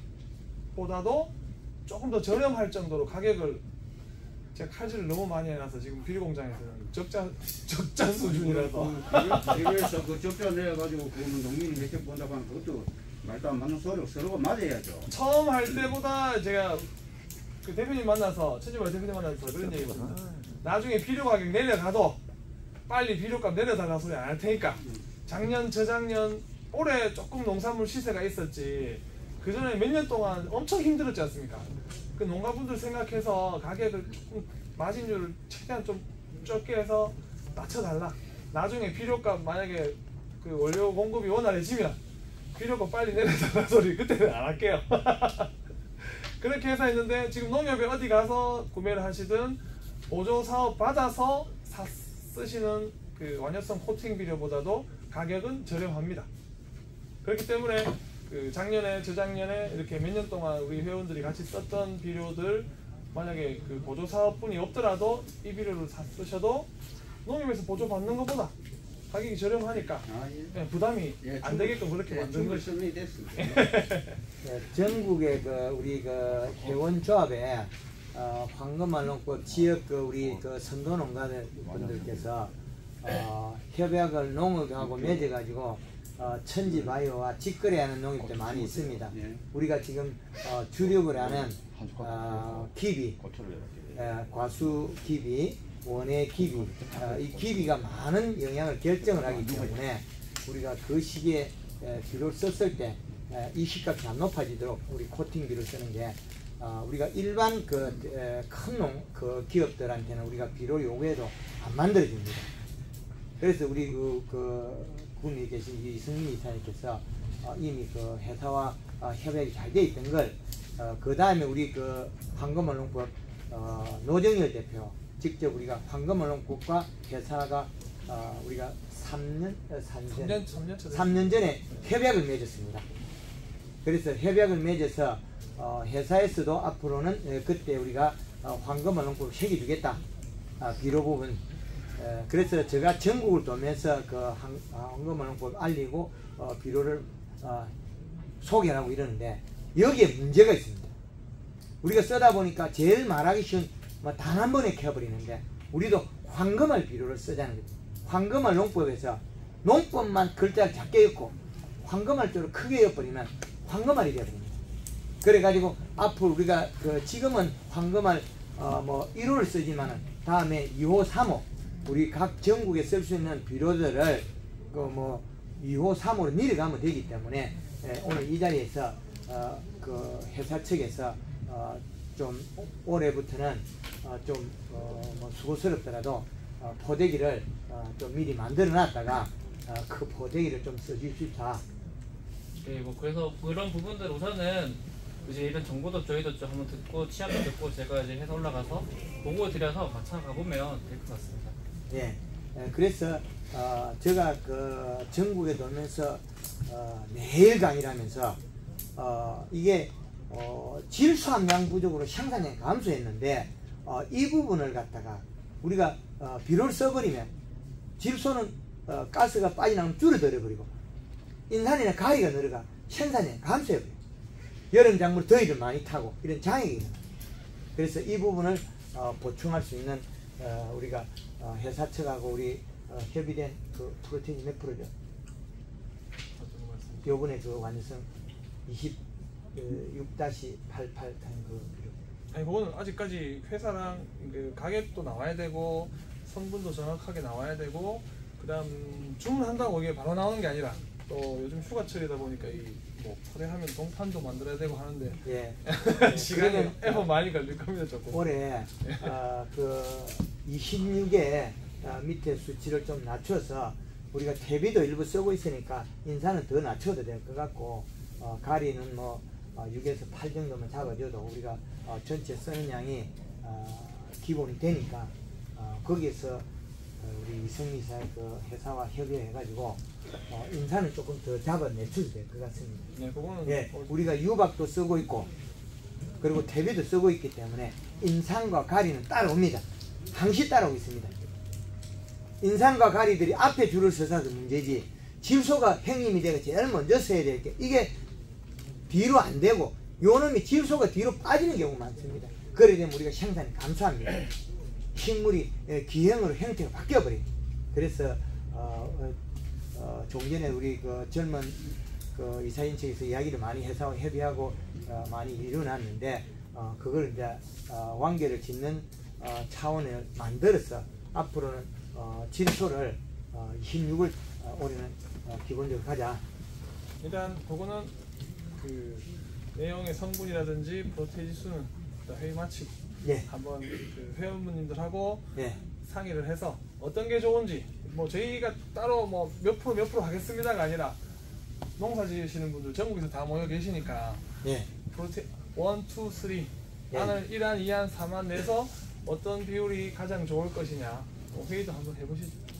금액보다도 조금 더 저렴할 정도로 가격을 제가 칼질을 너무 많이 해놔서 지금 비료 공장에서는 적자 적자 수준이라서 비료에서 그 적자 내가지고 그거는 농민이 혜택 본다고 하면 그것도 말도 안 맞는 소리고 서로가 맞아야죠. 처음 할 때보다 제가 그 대표님 만나서 천지발 대표님 만나서 그런 얘기 했습니다. 나중에 비료 가격 내려가도 빨리 비료값 내려달라 소리 안 할 테니까 작년 저작년 올해 조금 농산물 시세가 있었지 그 전에 몇 년 동안 엄청 힘들었지 않습니까? 그 농가분들 생각해서 가격을 조금 마진율을 최대한 좀 적게 해서 낮춰달라. 나중에 비료값 만약에 그 원료 공급이 원활해지면 비료값 빨리 내려달라 소리 그때는 안 할게요. 그렇게 해서 했는데 지금 농협에 어디 가서 구매를 하시든 보조 사업 받아서 사, 쓰시는 그 완효성 코팅 비료보다도 가격은 저렴합니다. 그렇기 때문에 그 작년에 저작년에 이렇게 몇 년 동안 우리 회원들이 같이 썼던 비료들 만약에 그 보조 사업분이 없더라도 이 비료를 사 쓰셔도 농협에서 보조 받는 것보다 가격이 저렴하니까 아, 예. 예, 부담이 예, 안 되게끔 그렇게 예, 만든 것이. 충분히 됐습니다. 네, 전국의 그 우리 그 회원조합에 어, 황금알농법 지역 그 우리 그 선도 농가들 분들께서 어, 협약을 농업하고 맺어가지고 어, 천지바이오와 직거래하는 농협들 많이 있습니다. 우리가 지금 어, 주력을 하는 어, 기비, 에, 과수 기비, 원예 기비, 어, 이 기비가 많은 영향을 결정을 하기 때문에 우리가 그 시기에 에, 비료를 썼을 때 이 시값이 안 높아지도록 우리 코팅 비료를 쓰는 게 어, 우리가 일반 그 큰 농 그 기업들한테는 우리가 비료 요구해도 안 만들어집니다. 그래서 우리 그, 그 군에 계신 이승민 이사님께서 어, 이미 그 회사와 어, 협약이 잘 돼 있던 걸 어, 그 다음에 우리 그 황금알농법 어, 노정열 대표 직접 우리가 황금알농법과 회사가 어, 우리가 삼 년, 삼 년, 삼 년 전에 협약을 맺었습니다. 그래서 협약을 맺어서 어, 회사에서도 앞으로는 에, 그때 우리가 어, 황금알농법을 새겨주겠다. 아, 비료 부분. 에, 그래서 제가 전국을 돌면서 그 황, 황금알농법 알리고 어, 비료를 어, 소개하고 이러는데 여기에 문제가 있습니다. 우리가 쓰다 보니까 제일 말하기 쉬운 뭐 단 한 번에 켜버리는데 우리도 황금알 비료를 쓰자는 거죠. 황금알 농법에서 농법만 글자를 작게 읽고 황금알 쪽으로 크게 엿버리면 황금알이 되어버립니다. 그래가지고 앞으로 우리가 그 지금은 황금알 어 뭐 일 호를 쓰지만은 다음에 이 호, 삼 호 우리 각 전국에 쓸 수 있는 비료들을 그 뭐 이 호, 삼 호로 내려가면 되기 때문에 예, 오늘 이 자리에서 어 그 회사 측에서 어 좀 올해부터는 어 좀 어 뭐 수고스럽더라도 어 포대기를 어 좀 미리 만들어 놨다가 어 그 포대기를 좀 써주십사. 네, 뭐 그래서 그런 부분들 우선은 이제 이런 정보도 저희도 좀 한번 듣고 취합도 듣고 제가 이제 해서 올라가서 보고 드려서 같이 가보면 될 것 같습니다. 예, 예 그래서 어, 제가 그 전국에 돌면서 어, 매일 강의를 하면서 어, 이게 어, 질소 함량 부족으로 생산량이 감소했는데 어, 이 부분을 갖다가 우리가 어, 비료를 써버리면 질소는 어, 가스가 빠져나오면 줄어들어 버리고 인산이나 가위가 늘어가 생산량이 감소해버려요. 여름 작물 더위를 많이 타고 이런 장애가 일어나요. 그래서 이 부분을 어, 보충할 수 있는 어, 우리가 어, 회사 측하고 우리 어, 협의된 그 프로테인이 몇 프로죠? 요번에 그 완성 이십육 팔십팔 그 비료. 아니 그거는 아직까지 회사랑 그 가격도 나와야 되고 성분도 정확하게 나와야 되고 그다음 주문한다고 이게 바로 나오는 게 아니라 또 요즘 휴가철이다 보니까 이 뭐 포대하면 동판도 만들어야 되고 하는데 예. 시간이 에버 많이 걸릴 겁니다 조금. 올해 어, 그 이십육에 어, 밑에 수치를 좀 낮춰서 우리가 퇴비도 일부 쓰고 있으니까 인산은 더 낮춰도 될 것 같고 어, 가리는 뭐 어, 육에서 팔 정도만 잡아줘도 우리가 어, 전체 쓰는 양이 어, 기본이 되니까 어, 거기에서 어, 우리 이승미 사의 그 회사와 협의해가지고 어, 인산은 조금 더 잡아내줘도 될 것 같습니다. 네, 그거는 예, 우리가 유박도 쓰고 있고 그리고 퇴비도 쓰고 있기 때문에 인산과 가리는 따라옵니다. 항시 따라오고 있습니다. 인산과 가리들이 앞에 줄을 서서 문제지 질소가 행님이 되고 제일 먼저 써야 될 게 이게 뒤로 안 되고 요놈이 질소가 뒤로 빠지는 경우가 많습니다. 그래 되면 우리가 생산이 감소합니다. 식물이 기형으로 형태가 바뀌어버려요. 그래서 어, 어, 어, 종전에 우리 그 젊은 그 이사인 측에서 이야기를 많이 해서 협의하고 어, 많이 이뤄놨는데 어, 그걸 이제 어, 완결을 짓는 어, 차원을 만들어서 앞으로는 어, 질소를 어, 이십육을 어, 올해는 어, 기본적으로 가자. 일단 그거는 그 내용의 성분이라든지 프로테인 지수는 회의 마치고 예. 한번 그 회원분님들하고 예. 상의를 해서 어떤 게 좋은지 뭐 저희가 따로 뭐 몇 프로 몇 프로 하겠습니다가 아니라 농사 지으시는 분들 전국에서 다 모여 계시니까 예. 프로테인 일, 이, 삼 예. 안을 일 안, 이 안, 삼 안 내서 어떤 비율이 가장 좋을 것이냐 뭐 회의도 한번 해보시죠.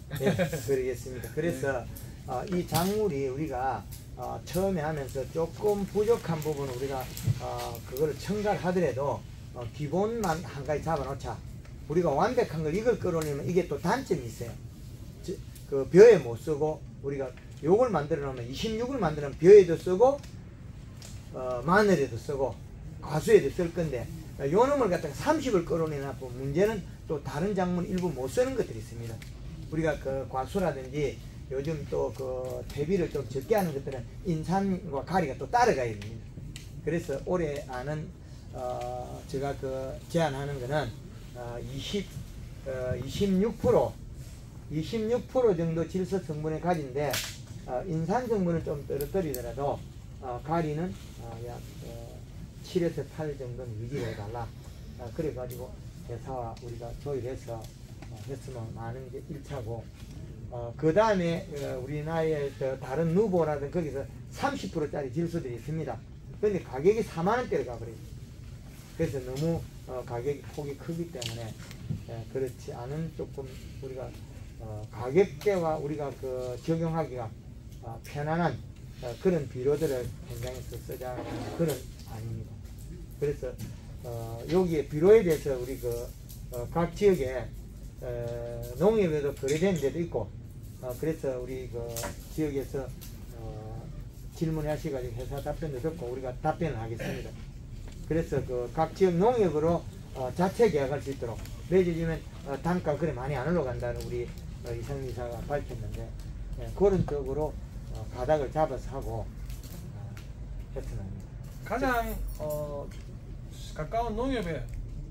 네, 그러겠습니다. 그래서 어, 이 작물이 우리가 어, 처음에 하면서 조금 부족한 부분은 우리가 어, 그거를 첨가하더라도 어, 기본만 한 가지 잡아놓자. 우리가 완벽한 걸 이걸 끌어내면 이게 또 단점이 있어요. 저, 그 벼에 못 쓰고 우리가 요걸 만들어 놓으면 이십육을 만들면 벼에도 쓰고 어, 마늘에도 쓰고 과수에도 쓸 건데 요 놈을 갖다가 삼십을 끌어내놔도 문제는 또 다른 작물 일부 못 쓰는 것들이 있습니다. 우리가 그 과수라든지 요즘 또 그 대비를 좀 적게 하는 것들은 인삼과 가리가 또 따라가야 됩니다. 그래서 올해 아는 어, 제가 그 제안하는 거는 어, 이십, 어, 이십육 퍼센트 이십육 퍼센트 정도 질소 성분을 가진데 어, 인산 성분을 좀 떨어뜨리더라도 어, 가리는 어, 약 어, 칠에서 팔 정도는 유지를 해달라. 어, 그래가지고 회사와 우리가 조율해서 어, 했으면 많은 게 일 차고 어, 그 다음에 어, 우리나라의 다른 누보라든 거기서 삼십 퍼센트짜리 질소들이 있습니다. 그런데 가격이 사만 원대로 가버려요. 그래서 너무 어, 가격이 폭이 크기 때문에 예, 그렇지 않은 조금 우리가 어, 가격대와 우리가 그 적용하기가 어, 편안한 어, 그런 비료들을 현장에서 쓰자는 그런 아닙니다. 그래서 어, 여기에 비료에 대해서 우리 그 각 지역에 어, 농협에도 거래되는 데도 있고 어, 그래서 우리 그 지역에서 어, 질문하셔가지고 회사 답변도 듣고 우리가 답변을 하겠습니다. 그래서 그 각 지역 농협으로 어, 자체 계약할 수 있도록 맺어주면 어, 단가 그래 많이 안 올라간다는 우리 어, 이상민 이사가 밝혔는데 예, 그런 쪽으로 어, 가닥을 잡아서 하고 어, 했으면 합니다. 가장 어, 가까운 농협에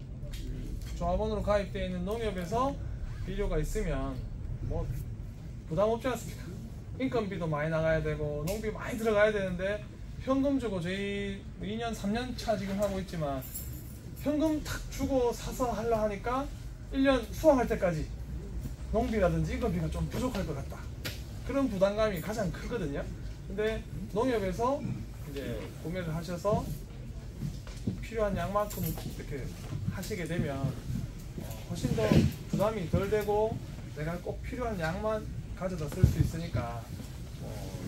조합원으로 가입되어 있는 농협에서 비료가 있으면 뭐 부담 없지 않습니까? 인건비도 많이 나가야 되고 농비 많이 들어가야 되는데 현금 주고 저희 이 년 삼 년 차 지금 하고 있지만 현금 탁 주고 사서 하려 하니까 일 년 수확할 때까지 농비라든지 인건비가 좀 부족할 것 같다. 그런 부담감이 가장 크거든요. 근데 농협에서 이제 구매를 하셔서 필요한 양만큼 이렇게 하시게 되면 훨씬 더 부담이 덜 되고 내가 꼭 필요한 양만 가져다 쓸 수 있으니까 어,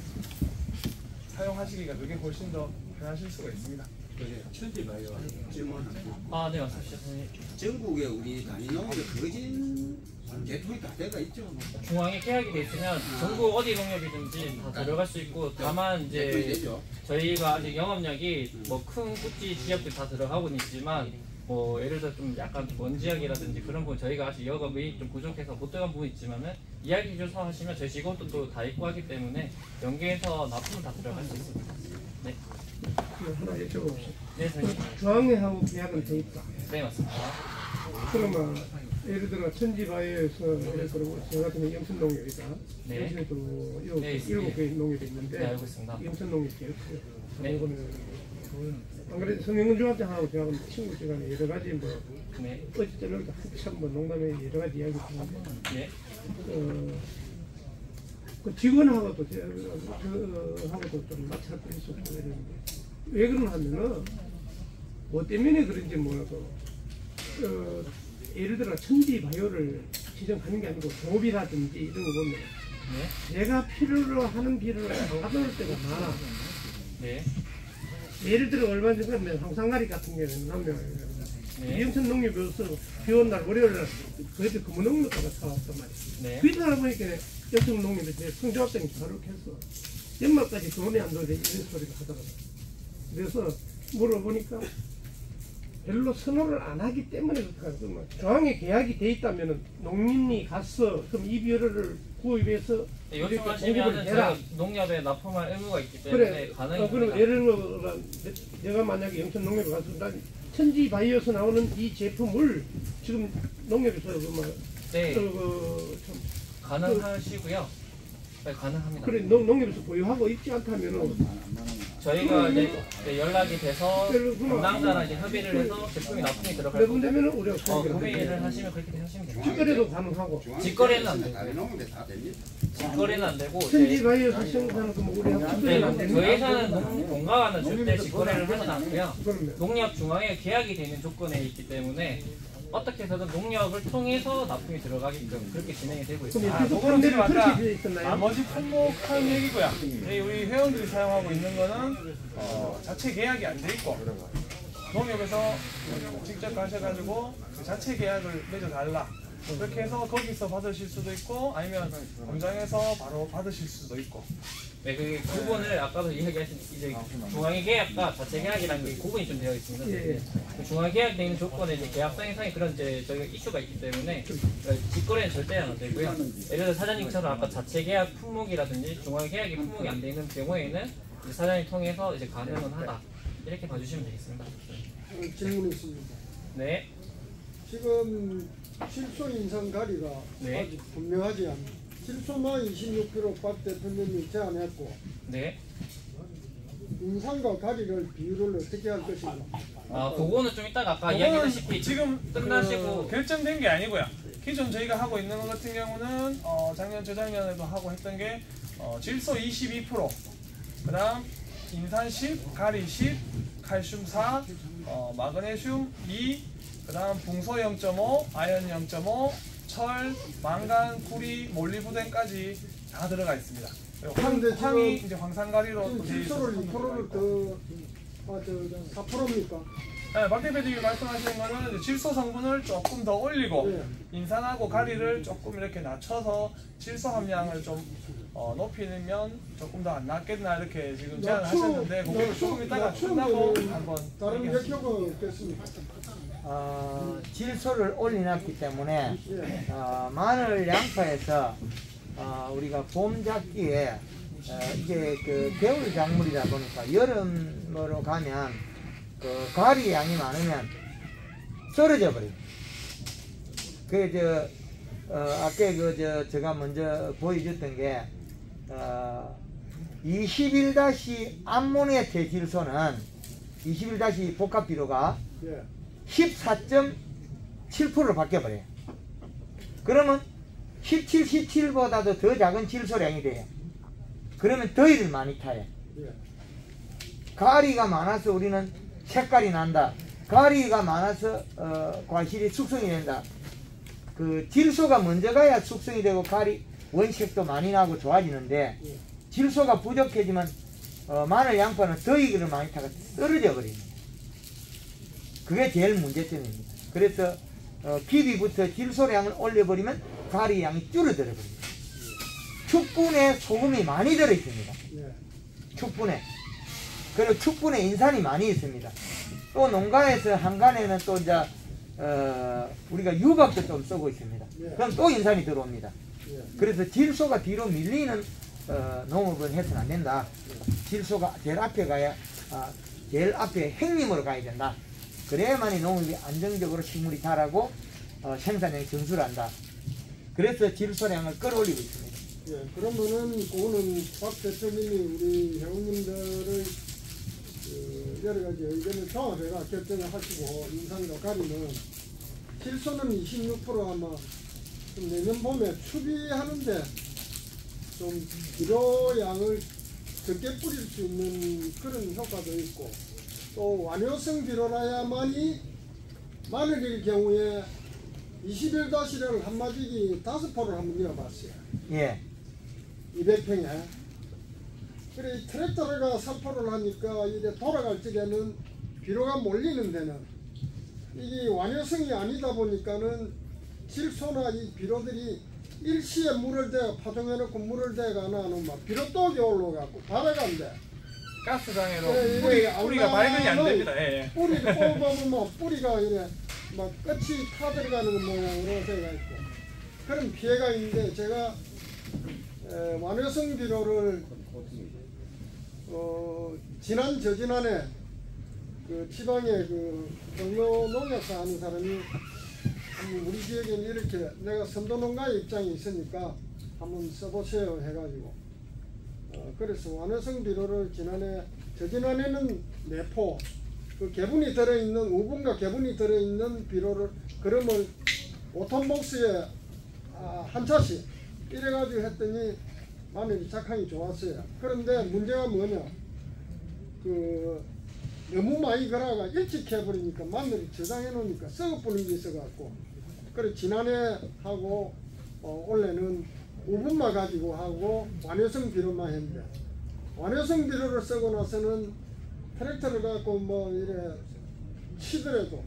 사용하시기가 그게 훨씬 더 편하실 수가 있습니다. 천지바이오 질문 아, 네, 맞습니다. 전국에 우리 단위농협에 거진 개통이 다 돼가 있죠. 중앙에 계약이 돼 있으면 전국 어디 농협이든지 다 들어갈 수 있고 다만 이제 저희가 아직 영업력이 뭐 큰 꼭지 지역들 다 들어가고는 있지만 뭐 예를 들어 좀 약간 먼 지역이라든지 그런 부분 저희가 아직 영업이 좀 부족해서 못 들어간 부분이 있지만은 이야기 주소 하시면 저희 직원들도 다 있고 하기 때문에 연계해서 납품은 다 들어갈 수 있습니다. 네. 하나 여쭤봅시다. 네, 선생님. 중앙회하고 계약은 돼 있다. 네, 맞습니다. 그러면 예를 들어 천지바이오에서 예를 들어 저 같은 경우 영천농협이다. 네. 여기서도 네, 일곱 개 농협이 있는데 네, 알고 있습니다. 영천농협이 제일 커요. 네. 안 그래도 성형은 중학교하고 저하고 친구 시간에 여러 가지 뭐 네. 어제 저녁도 한참 뭐 농담에 여러 가지 이야기 했는데 네. 어, 그 직원하고도 저, 저, 하고도 좀 마찰 뻔 있었고 이랬는데 왜 그러냐 하면은 뭐 때문에 그런지 몰라도 어, 예를 들어 천지 바이오를 지정하는 게 아니고 조업이라든지 이런 거 보면 네. 내가 필요로 하는 비료를 안 가져올 때가 많아. 네. 예를 들어 얼마 전에 황산가리 같은 경우는 남녀 네. 영천 농협에서 비 오는 날 월요일 날 그때 금은농협 가서 사왔단 말이야. 네. 그때 하다 보니까 영천 농협에 제 성조합장이 전화를 했어. 연말까지 돈이 안 들어오는데 이런 소리를 하더라고. 그래서 물어보니까 별로 선호를 안 하기 때문에 그렇다고. 중앙에 계약이 돼 있다면 농민이 가서 그럼 이 비료를 구입해서 네, 요청하시면 저희가 농협에 납품할 의무가 있기 때문에 그래. 가능합니다. 어, 그럼 예를 들어 내가 만약에 영천 농협에 가서 난 천지 바이오에서 나오는 이 제품을 지금 농협에서 그뭐 네. 그, 좀 가능하시고요. 네, 가능합니다. 그래 농, 농협에서 보유하고 있지 않다면은 저희가 이제 연락이 돼서 그럼 담당자랑 이제 협의를 해서 제품이 납품이 들어갈 그래 되면은 우리가 어, 구매를 하시면 그렇게 하시면 됩니다. 직거래도 가능하고 직거래는 안 되고 직거래는 안 되고 천지 바이오에서 생산하는 거뭐 우리가 직거래는 안 네, 됩니다. 저희사는 농가와는 절대 직거래를 하진 않고요. 농협 중앙에 계약이 되는 조건에 있기 때문에 어떻게 해서든 농협을 통해서 납품이 들어가게끔 그렇게 진행이 되고 있습니다. 아, 그거는 지금 아까 나머지 품목한 얘기고요. 네, 우리 회원들이 사용하고 있는 거는 어, 자체 계약이 안 돼 있고 농협에서 직접 가셔가지고 그 자체 계약을 맺어달라. 그렇게 해서 거기서 받으실 수도 있고 아니면 공장에서 바로 받으실 수도 있고. 네, 그 구분을 아까도 이야기하신 이제 중앙의 계약과 자체 계약이라는 게 구분이 좀 되어 있습니다. 예. 그 중앙 계약되어 있는 조건에 이제 계약상 이상의 그런 이제 저희가 이슈가 있기 때문에 직거래는 절대 안 되고요. 예를 들어 사장님처럼 아까 자체 계약 품목이라든지 중앙 계약이 품목이 안 되어 있는 경우에는 이제 사장님 통해서 이제 가능은 하다 이렇게 봐주시면 되겠습니다. 어, 질문이 있습니다. 네. 지금 실소 인상 가리가 네. 아직 분명하지 않습니다. 실소만 이십육 퍼센트 박 대표님이 제안했고 네. 인상과 가리를 비율을 어떻게 할 것인가? 아, 그거는 좀 이따가 아까 그거는 이야기했다시피 지금 끝나시고 그 결정된 게 아니고요. 기존 저희가 하고 있는 것 같은 경우는 어, 작년 저작년에도 하고 했던 게 어, 질소 이십이 퍼센트, 그다음 인산 십, 가리 십, 칼슘 사, 어, 마그네슘 이, 그다음 붕소 영 점 오, 아연 영 점 오, 철, 망간, 구리, 몰리브덴까지 다 들어가 있습니다. 그리고 황, 그런데 황이 지금 이제 황산가리로 지금 되어 질소를 있어서 이 퍼센트를 더, 아, 저, 저, 사 퍼센트입니까? 네, 박 대표님이 말씀하시는 거는 이제 질소 성분을 조금 더 올리고 네. 인산하고 가리를 조금 이렇게 낮춰서 질소 함량을 좀 어, 높이면 조금 더 안 낫겠나 이렇게 지금 제안을 하셨는데 그걸 조금 이따가 끝나고 한번 다른 얘기하시죠. 역효과가 없겠습니까? 어, 질소를 올려놨기 때문에 어, 마늘 양파에서 어, 우리가 봄 작기에 어, 이게 그 겨울 작물이다 보니까 여름으로 가면 그 가리 양이 많으면 썰어져 버려요. 그저 어, 아까 그 저 제가 먼저 보여줬던 게 어, 이십일 다시 암모니아 질소는 이십일 다시 복합 비료가 예. 십사 점 칠 퍼센트로 바뀌어버려요. 그러면 십칠, 십칠보다도 더 작은 질소량이 돼요. 그러면 더위를 많이 타요. 예. 가리가 많아서 우리는 색깔이 난다. 가리가 많아서 어, 과실이 숙성이 된다. 그 질소가 먼저 가야 숙성이 되고 가리 원색도 많이 나고 좋아지는데 예. 질소가 부족해지면 어, 마늘 양파는 더위를 많이 타가 떨어져 버립니다. 그게 제일 문제점입니다. 그래서 어, 기비부터 질소량을 올려버리면 가리 양이 줄어들어 버립니다. 축분에 소금이 많이 들어있습니다. 예. 축분에. 그리고 축분에 인산이 많이 있습니다. 또 농가에서 한간에는 또 이제 어, 우리가 유박도 좀 쓰고 있습니다. 예. 그럼 또 인산이 들어옵니다. 예. 그래서 질소가 뒤로 밀리는 어, 농업은 해서는 안 된다. 질소가 제일 앞에 가야 아, 제일 앞에 행님으로 가야 된다. 그래야만이 농업이 안정적으로 식물이 자라고 어, 생산량이 증수를 한다. 그래서 질소량을 끌어올리고 있습니다. 예, 그러면은 그거는 박 대표님이 우리 회원님들의 그 여러 가지 의견을 종합해가 결정을 하시고 인상과 가리는 질소는 이십육 퍼센트 아마 좀 내년 봄에 추비하는데 좀 비료양을 적게 뿌릴 수 있는 그런 효과도 있고 또 완효성 비료라야만이 마늘일 경우에 이십일 다시를 한 마디기 다섯 포를 한번 이어봤어요. 예. 이백 평에. 그래, 트랙터가 삼 포를 하니까 이제 돌아갈 적에는 비료가 몰리는 데는 이게 완효성이 아니다 보니까는 질소나 이 비료들이 일시에 물을 대고 파종해놓고 물을 대가 나는 막 비료독이 올라가고 바라간대. 가스장애로 예, 뿌리, 이래 뿌리가 발근이 안 앙랑한 됩니다. 예, 예. 뿌리를 뽑아보면 막 뿌리가 이래 막 끝이 타들어가는 모양으로 되어 있고 그런 피해가 있는데 제가 에, 완효성 비료를 어, 지난 저지난해 그 지방에 그 경로 농약사 하는 사람이 한번 우리 지역에는 이렇게 내가 선도농가의 입장이 있으니까 한번 써보세요 해가지고 어, 그래서 완효성 비료를 지난해 저지난해는 내포 그 개분이 들어있는 우분과 개분이 들어있는 비료를 그러면 오 톤 복스에 아, 한 차씩 이래가지고 했더니 마늘이 작황이 좋았어요. 그런데 문제가 뭐냐 그 너무 많이 걸어가 일찍 해버리니까 마늘이 저장해 놓으니까 썩어버리는 게 있어갖고 그래 지난해 하고 어, 원래는 오 분만 가지고 하고 완효성 비료만 했는데 완효성 비료를 쓰고 나서는 트랙터를 갖고 뭐 이래 치더라도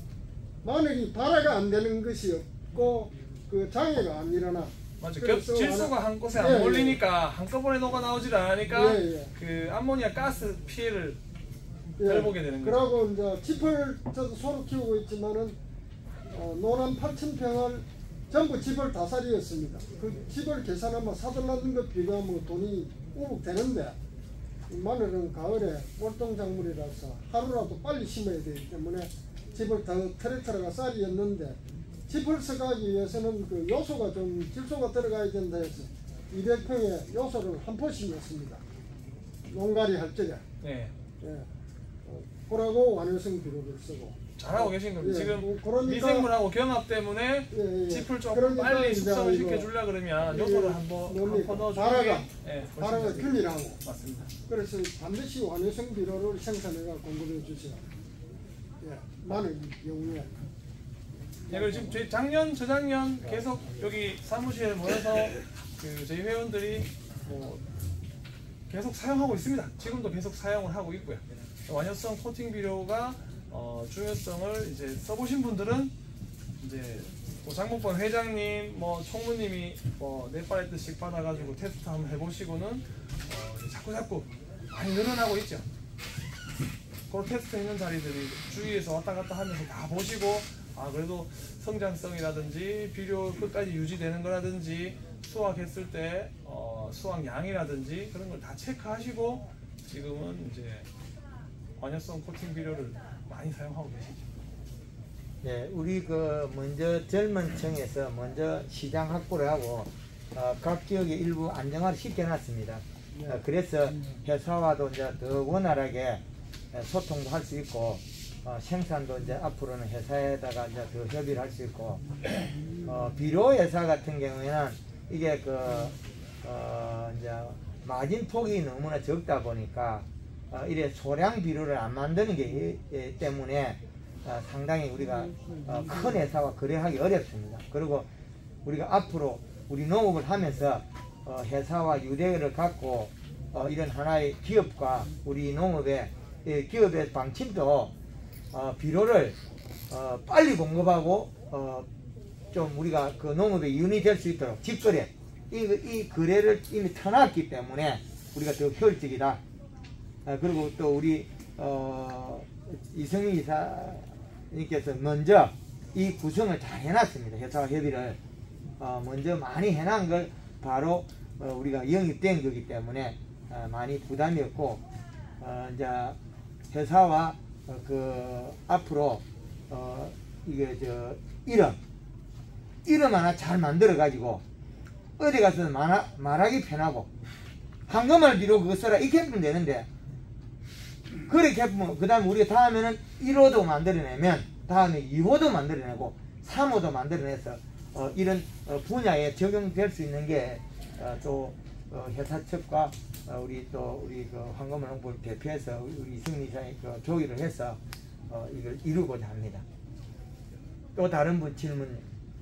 마늘이 발화가 안 되는 것이 없고 그 장애가 안 일어나. 맞죠. 겹, 질소가 한 곳에 안 예, 몰리니까 한꺼번에 녹아 나오질 않으니까 예, 예. 그 암모니아 가스 피해를 덜 예. 보게 되는 거죠. 그러고 이제 짚을 저도 소로 키우고 있지만은 어, 노란 팔천 평을 전부 짚을 다살이었습니다. 그 짚을 계산하면 사들라는 것 비교하면 돈이 우북 되는데 마늘은 가을에 월동작물이라서 하루라도 빨리 심어야 되기 때문에 짚을 더 트랙터가 쌀이었는데 짚을 써가기 위해서는 그 요소가 좀 질소가 들어가야 된다 해서 이백 평에 요소를 한 포씩이었습니다. 농가리 할 적에. 네. 예. 어, 그러고 완효성 비료를 쓰고. 잘하고 계신 겁니다. 예. 지금 그러니까, 미생물하고 경합 때문에 예, 예. 짚을 조금 그러니까 빨리 이제 숙성을 이거, 시켜주려 그러면 예, 요소를 한번 뭡니까? 한번 넣어주는 발화가, 게 예, 훨씬 발화가 더 균일하고. 맞습니다. 그래서 반드시 완효성 비료를 생산해가 공급해 주세요. 예. 마늘 경우에. 네, 그리고 지금 저희 작년, 저작년 계속 여기 사무실에 모여서 그 저희 회원들이 뭐 계속 사용하고 있습니다. 지금도 계속 사용을 하고 있고요. 완효성 코팅 비료가 어, 중요성을 이제 써보신 분들은 이제 뭐 장목번 회장님, 뭐 총무님이 뭐 네 팔레트씩 받아가지고 테스트 한번 해보시고는 어, 이제 자꾸 자꾸 많이 늘어나고 있죠. 그런 테스트 있는 자리들이 주위에서 왔다 갔다 하면서 다 보시고 아 그래도 성장성이라든지 비료 끝까지 유지되는 거라든지 수확했을 때 어, 수확량이라든지 그런 걸 다 체크하시고 지금은 이제 완효성 코팅 비료를 많이 사용하고 계시죠. 네, 우리 그 먼저 젊은 층에서 먼저 시장 확보를 하고 어, 각 지역의 일부 안정화를 시켜놨습니다. 어, 그래서 회사와도 이제 더 원활하게 소통도 할 수 있고 어, 생산도 이제 앞으로는 회사에다가 이제 더 협의를 할 수 있고 어, 비료 회사 같은 경우에는 이게 그 어, 이제 마진 폭이 너무나 적다 보니까 어, 이래 소량 비료를 안 만드는 게 예, 때문에 어, 상당히 우리가 어, 큰 회사와 거래하기 어렵습니다. 그리고 우리가 앞으로 우리 농업을 하면서 어, 회사와 유대를 갖고 어, 이런 하나의 기업과 우리 농업의 예, 기업의 방침도 어, 비료를 어, 빨리 공급하고 어, 좀 우리가 그 농업의 이윤이 될 수 있도록 직거래 이, 이 거래를 이미 터놨기 때문에 우리가 더 효율적이다. 아, 그리고 또 우리 어, 이성희 이사님께서 먼저 이 구성을 잘 해놨습니다. 회사와 협의를 어, 먼저 많이 해놓은 걸 바로 어, 우리가 영입된 거기 때문에 어, 많이 부담이 없고 어, 이제 회사와 어, 그 앞으로 어, 이게 저 이름 이름 하나 잘 만들어 가지고 어디 가서 말하, 말하기 편하고 한금을 비로 그거 써라 이렇게 하면 되는데 그렇게 하면 그 다음에 우리가 다음에는 일 호도 만들어내면 다음에 이 호도 만들어내고 삼 호도 만들어내서 어, 이런 어, 분야에 적용될 수 있는 게 어, 또 어, 회사 측과 어, 우리 또 우리 그 황금을 농부를 대표해서 우리 이승리 이사의 그 조의를 해서 어, 이걸 이루고자 합니다. 또 다른 분 질문.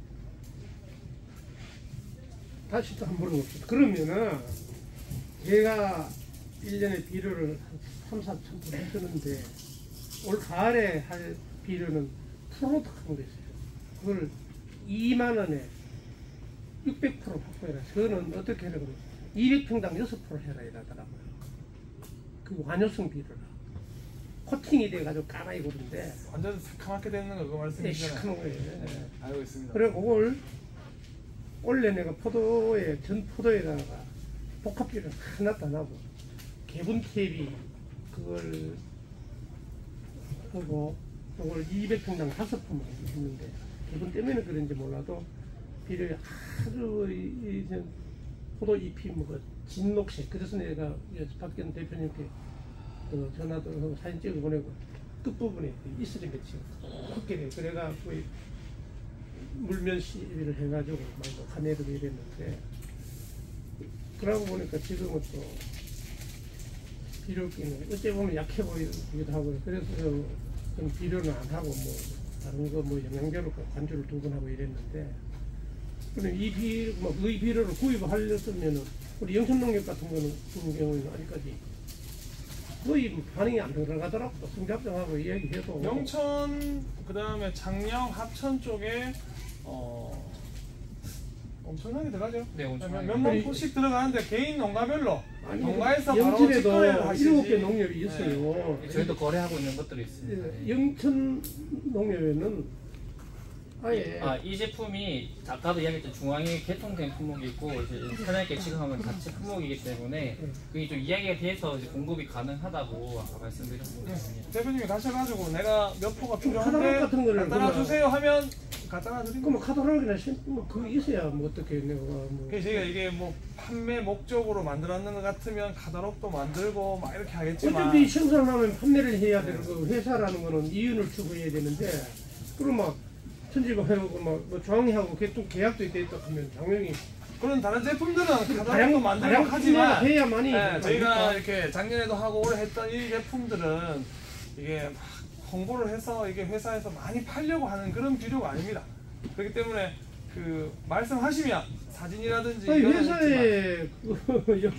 다시 또 한 번 물어봅시다. 그러면은 제가 일 년에 비료를 한 삼, 사천 분 해주는데 올 가을에 할 비료는 프로덕트 하는 거 있어요. 그걸 이만 원에 육백 퍼센트 확보해라. 그거는 어떻게 하려고 그러면 이백 평당 여섯 퍼센트 해라 이러더라고요. 그 완효성 비료라. 코팅이 돼가지고 까마이 고른데 완전 새카맣게 되는 거 그거 말씀이시잖아요. 네, 새카만 거예요. 네, 네, 알고 있습니다. 그래 그걸 원래 내가 포도에 전 포도에다가 복합비를 하나도 안 하고 개분 캡이 그걸 하고 그걸 이백 평당 다섯 포만 했는데 개분 때문에 그런지 몰라도 비료에 아주 이, 이, 포도 잎이 뭐 진녹색. 그래서 내가 박기현 대표님께 그 전화도 하고 사진 찍어 보내고 끝부분에 있어진 것이 헛게 돼요. 그래가 거의 물면 시비를 해가지고 막 화내고 이랬는데 그러고 보니까 지금은 또 비료기는 어째 보면 약해 보이기도 하고요. 그래서 좀 비료는 안 하고 뭐 다른 거 뭐 영양제로 관주를 두 번 하고 이랬는데, 그럼 이 비, 뭐 그 비료를 구입하려면은 우리 영천농협 같은 거는 그런 경우에는 아직까지 거의 반응이 안 들어가더라고. 승잡정하고 이야기해도. 영천 그다음에 장령 합천 쪽에 어 엄청나게 들어가죠. 네, 엄청나게. 몇만 포씩 들어가는데 개인 농가별로 아니, 농가에서 바로 영천에도 직거래를 하시지. 일곱 개 농협이 있어요. 네. 저희도 거래하고 있는 것들이 있습니다. 예, 영천 농협에는 아예 아, 이 제품이 아까도 이야기했던 중앙에 개통된 품목이 있고 이제 사장님께 지급하면 자체 품목이기 때문에 그게 좀 이야기가 돼서 이제 공급이 가능하다고 아까 말씀드렸습니다. 네. 대표님이 가셔가지고 내가 몇 포가 카탈로그 필요한데 같은 거를 갖다 놔주세요 하면 갖다 놔드리고. 그럼 카탈로그나 뭐 그거 있어야 뭐 어떻게 내가 뭐. 그래서 저희가 이게 뭐 판매 목적으로 만들었는 것 같으면 카탈로그도 만들고 막 이렇게 하겠지만 어차피 생산하면 판매를 해야 되는 거 회사라는 거는 이윤을 추구해야 되는데, 그럼 막 천지바이오고 막 중앙이하고 개통 계약도 있다 있다 하면 당연히 그런 다른 제품들은 카탈로그도 다량- 만들고 다량 하지만 해야만이 네, 저희가 됩니까? 이렇게 작년에도 하고 올해 했던 이 제품들은 이게 막 홍보를 해서 이게 회사에서 많이 팔려고 하는 그런 비료가 아닙니다. 그렇기 때문에 그 말씀하시면 사진이라든지 아니, 이거는 회사에 그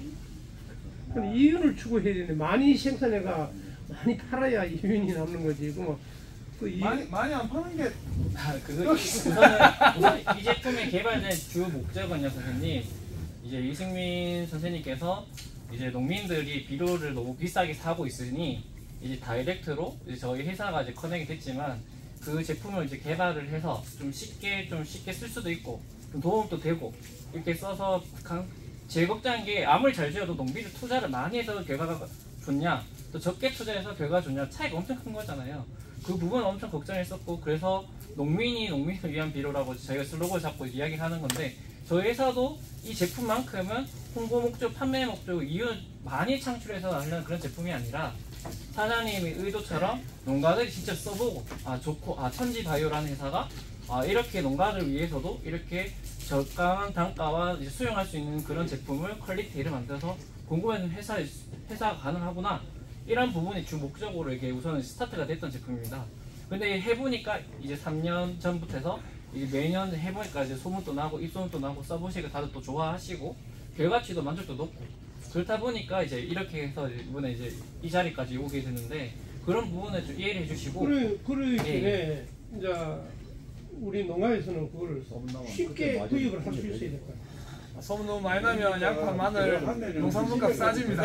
이윤을 추구해야 되는데 많이 생산해가 많이 팔아야 이윤이 남는 거지. 그 뭐 그 이 많이 많이 안 파는 게 아, 그거 우선은, 우선 이 제품의 개발된 주 목적은요, 선생님. 이제 이승민 선생님께서 이제 농민들이 비료를 너무 비싸게 사고 있으니 이제 다이렉트로 이제 저희 회사가 이제 커넥이 됐지만 그 제품을 이제 개발을 해서 좀 쉽게 좀 쉽게 쓸 수도 있고 좀 도움도 되고 이렇게 써서 강, 제일 걱정한 게 아무리 잘 지어도 농비를 투자를 많이 해서 결과가 좋냐 또 적게 투자해서 결과가 좋냐 차이가 엄청 큰 거잖아요. 그 부분 엄청 걱정했었고 그래서 농민이 농민을 위한 비료라고 저희가 슬로건을 잡고 이야기하는 건데 저희 회사도 이 제품만큼은 홍보 목적, 판매 목적, 이윤 많이 창출해서 하려는 그런 제품이 아니라 사장님의 의도처럼 농가들이 진짜 써보고 아 좋고 아 천지바이오라는 회사가 아 이렇게 농가를 위해서도 이렇게 적당한 단가와 이제 수용할 수 있는 그런 제품을 퀄리티를 만들어서 공급하는 회사 회사가 가능하구나 이런 부분이 주 목적으로 이게 우선은 스타트가 됐던 제품입니다. 근데 해보니까 이제 삼 년 전부터 해서 이제 매년 해보니까 이제 소문도 나고 입소문도 나고 써보시고 다들 또 좋아하시고 결과치도 만족도 높고 그렇다 보니까 이제 이렇게 해서 이번에 이제 이 자리까지 오게 됐는데 그런 부분을 좀 이해를 해주시고 그래 그러기 예. 전에 이제 우리 농가에서는 그걸 쉽게 구입을 할 수 있어야 될 거야. 소문 너무 많이 나면 양파, 마늘, 농산물값 싸집니다.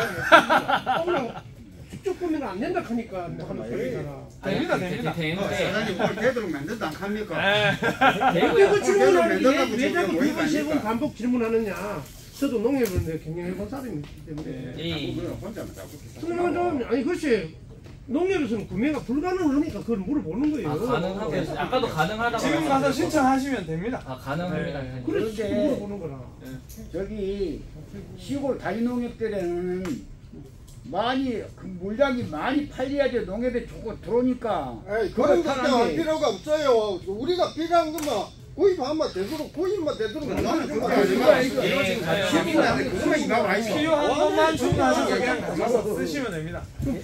직접 보면 안 된다 하니까 하는 소리잖아. 됩니다, 됩니다. 사장님 오늘 되도록 만든다 안 합니까? 근데 그 질문을 왜 자꾸 두 번, 세 번 반복 질문하느냐. 저도 농협을 경영해본 사람이기 때문에. 혼자만 자꾸 그러면 좀, 아니, 글쎄, 농협에서는 구매가 불가능하니까 그걸 물어보는 거예요. 아, 가능하게 아까도 가능하다고 지금 가서 신청하시면 됩니다. 아 가능합니다. 네. 그렇지 물어보는 거라. 저기 시골 다인농협들에는 많이 그 물량이 많이 팔려야지 농협에 조금 들어오니까 에이, 그런 것도 할 필요가 없어요. 우리가 필요한 것만 구입하면 되도록 구입만 되도록 나는 그거 필요한 것만 주문하셔서 그냥 가셔서 쓰시면 됩니다.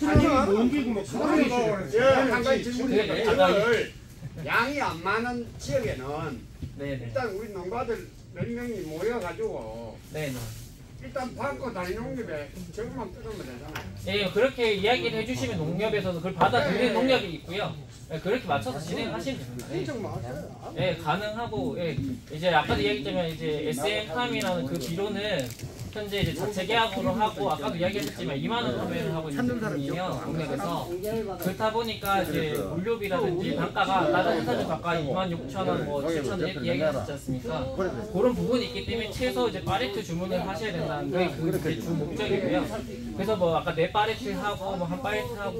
한 가지 질문인데 양이 안 많은 지역에는 일단 우리 농가들 몇 명이 모여가지고 네네. 일단 받고 다인농협에 저것만 뜯으면 되잖아요. 예, 그렇게 이야기를 해주시면 농협에서도 그걸 받아들이는 농협이 있고요. 예, 그렇게 맞춰서 진행하시면 됩니다. 예, 예, 가능하고, 예, 이제 아까도 이야기했지만 이제 에스엠팜이라는 그 비료는 현재 이제 자체 계약으로 하고 아까도 이야기했지만 이만 원 구매를 하고 있는 제품이에요. 농협에서. 그렇다 보니까 이제 물류비라든지 단가가 다른 회사들 가까이 이만 육천 원, 뭐 칠천 원 이렇게 이야기하셨지 않습니까? 그런 부분이 있기 때문에 최소 이제 파레트 주문을 하셔야 된다는 게 그게 주 목적이고요. 그래서 뭐 아까 네 파레트 하고 뭐 한 파레트 하고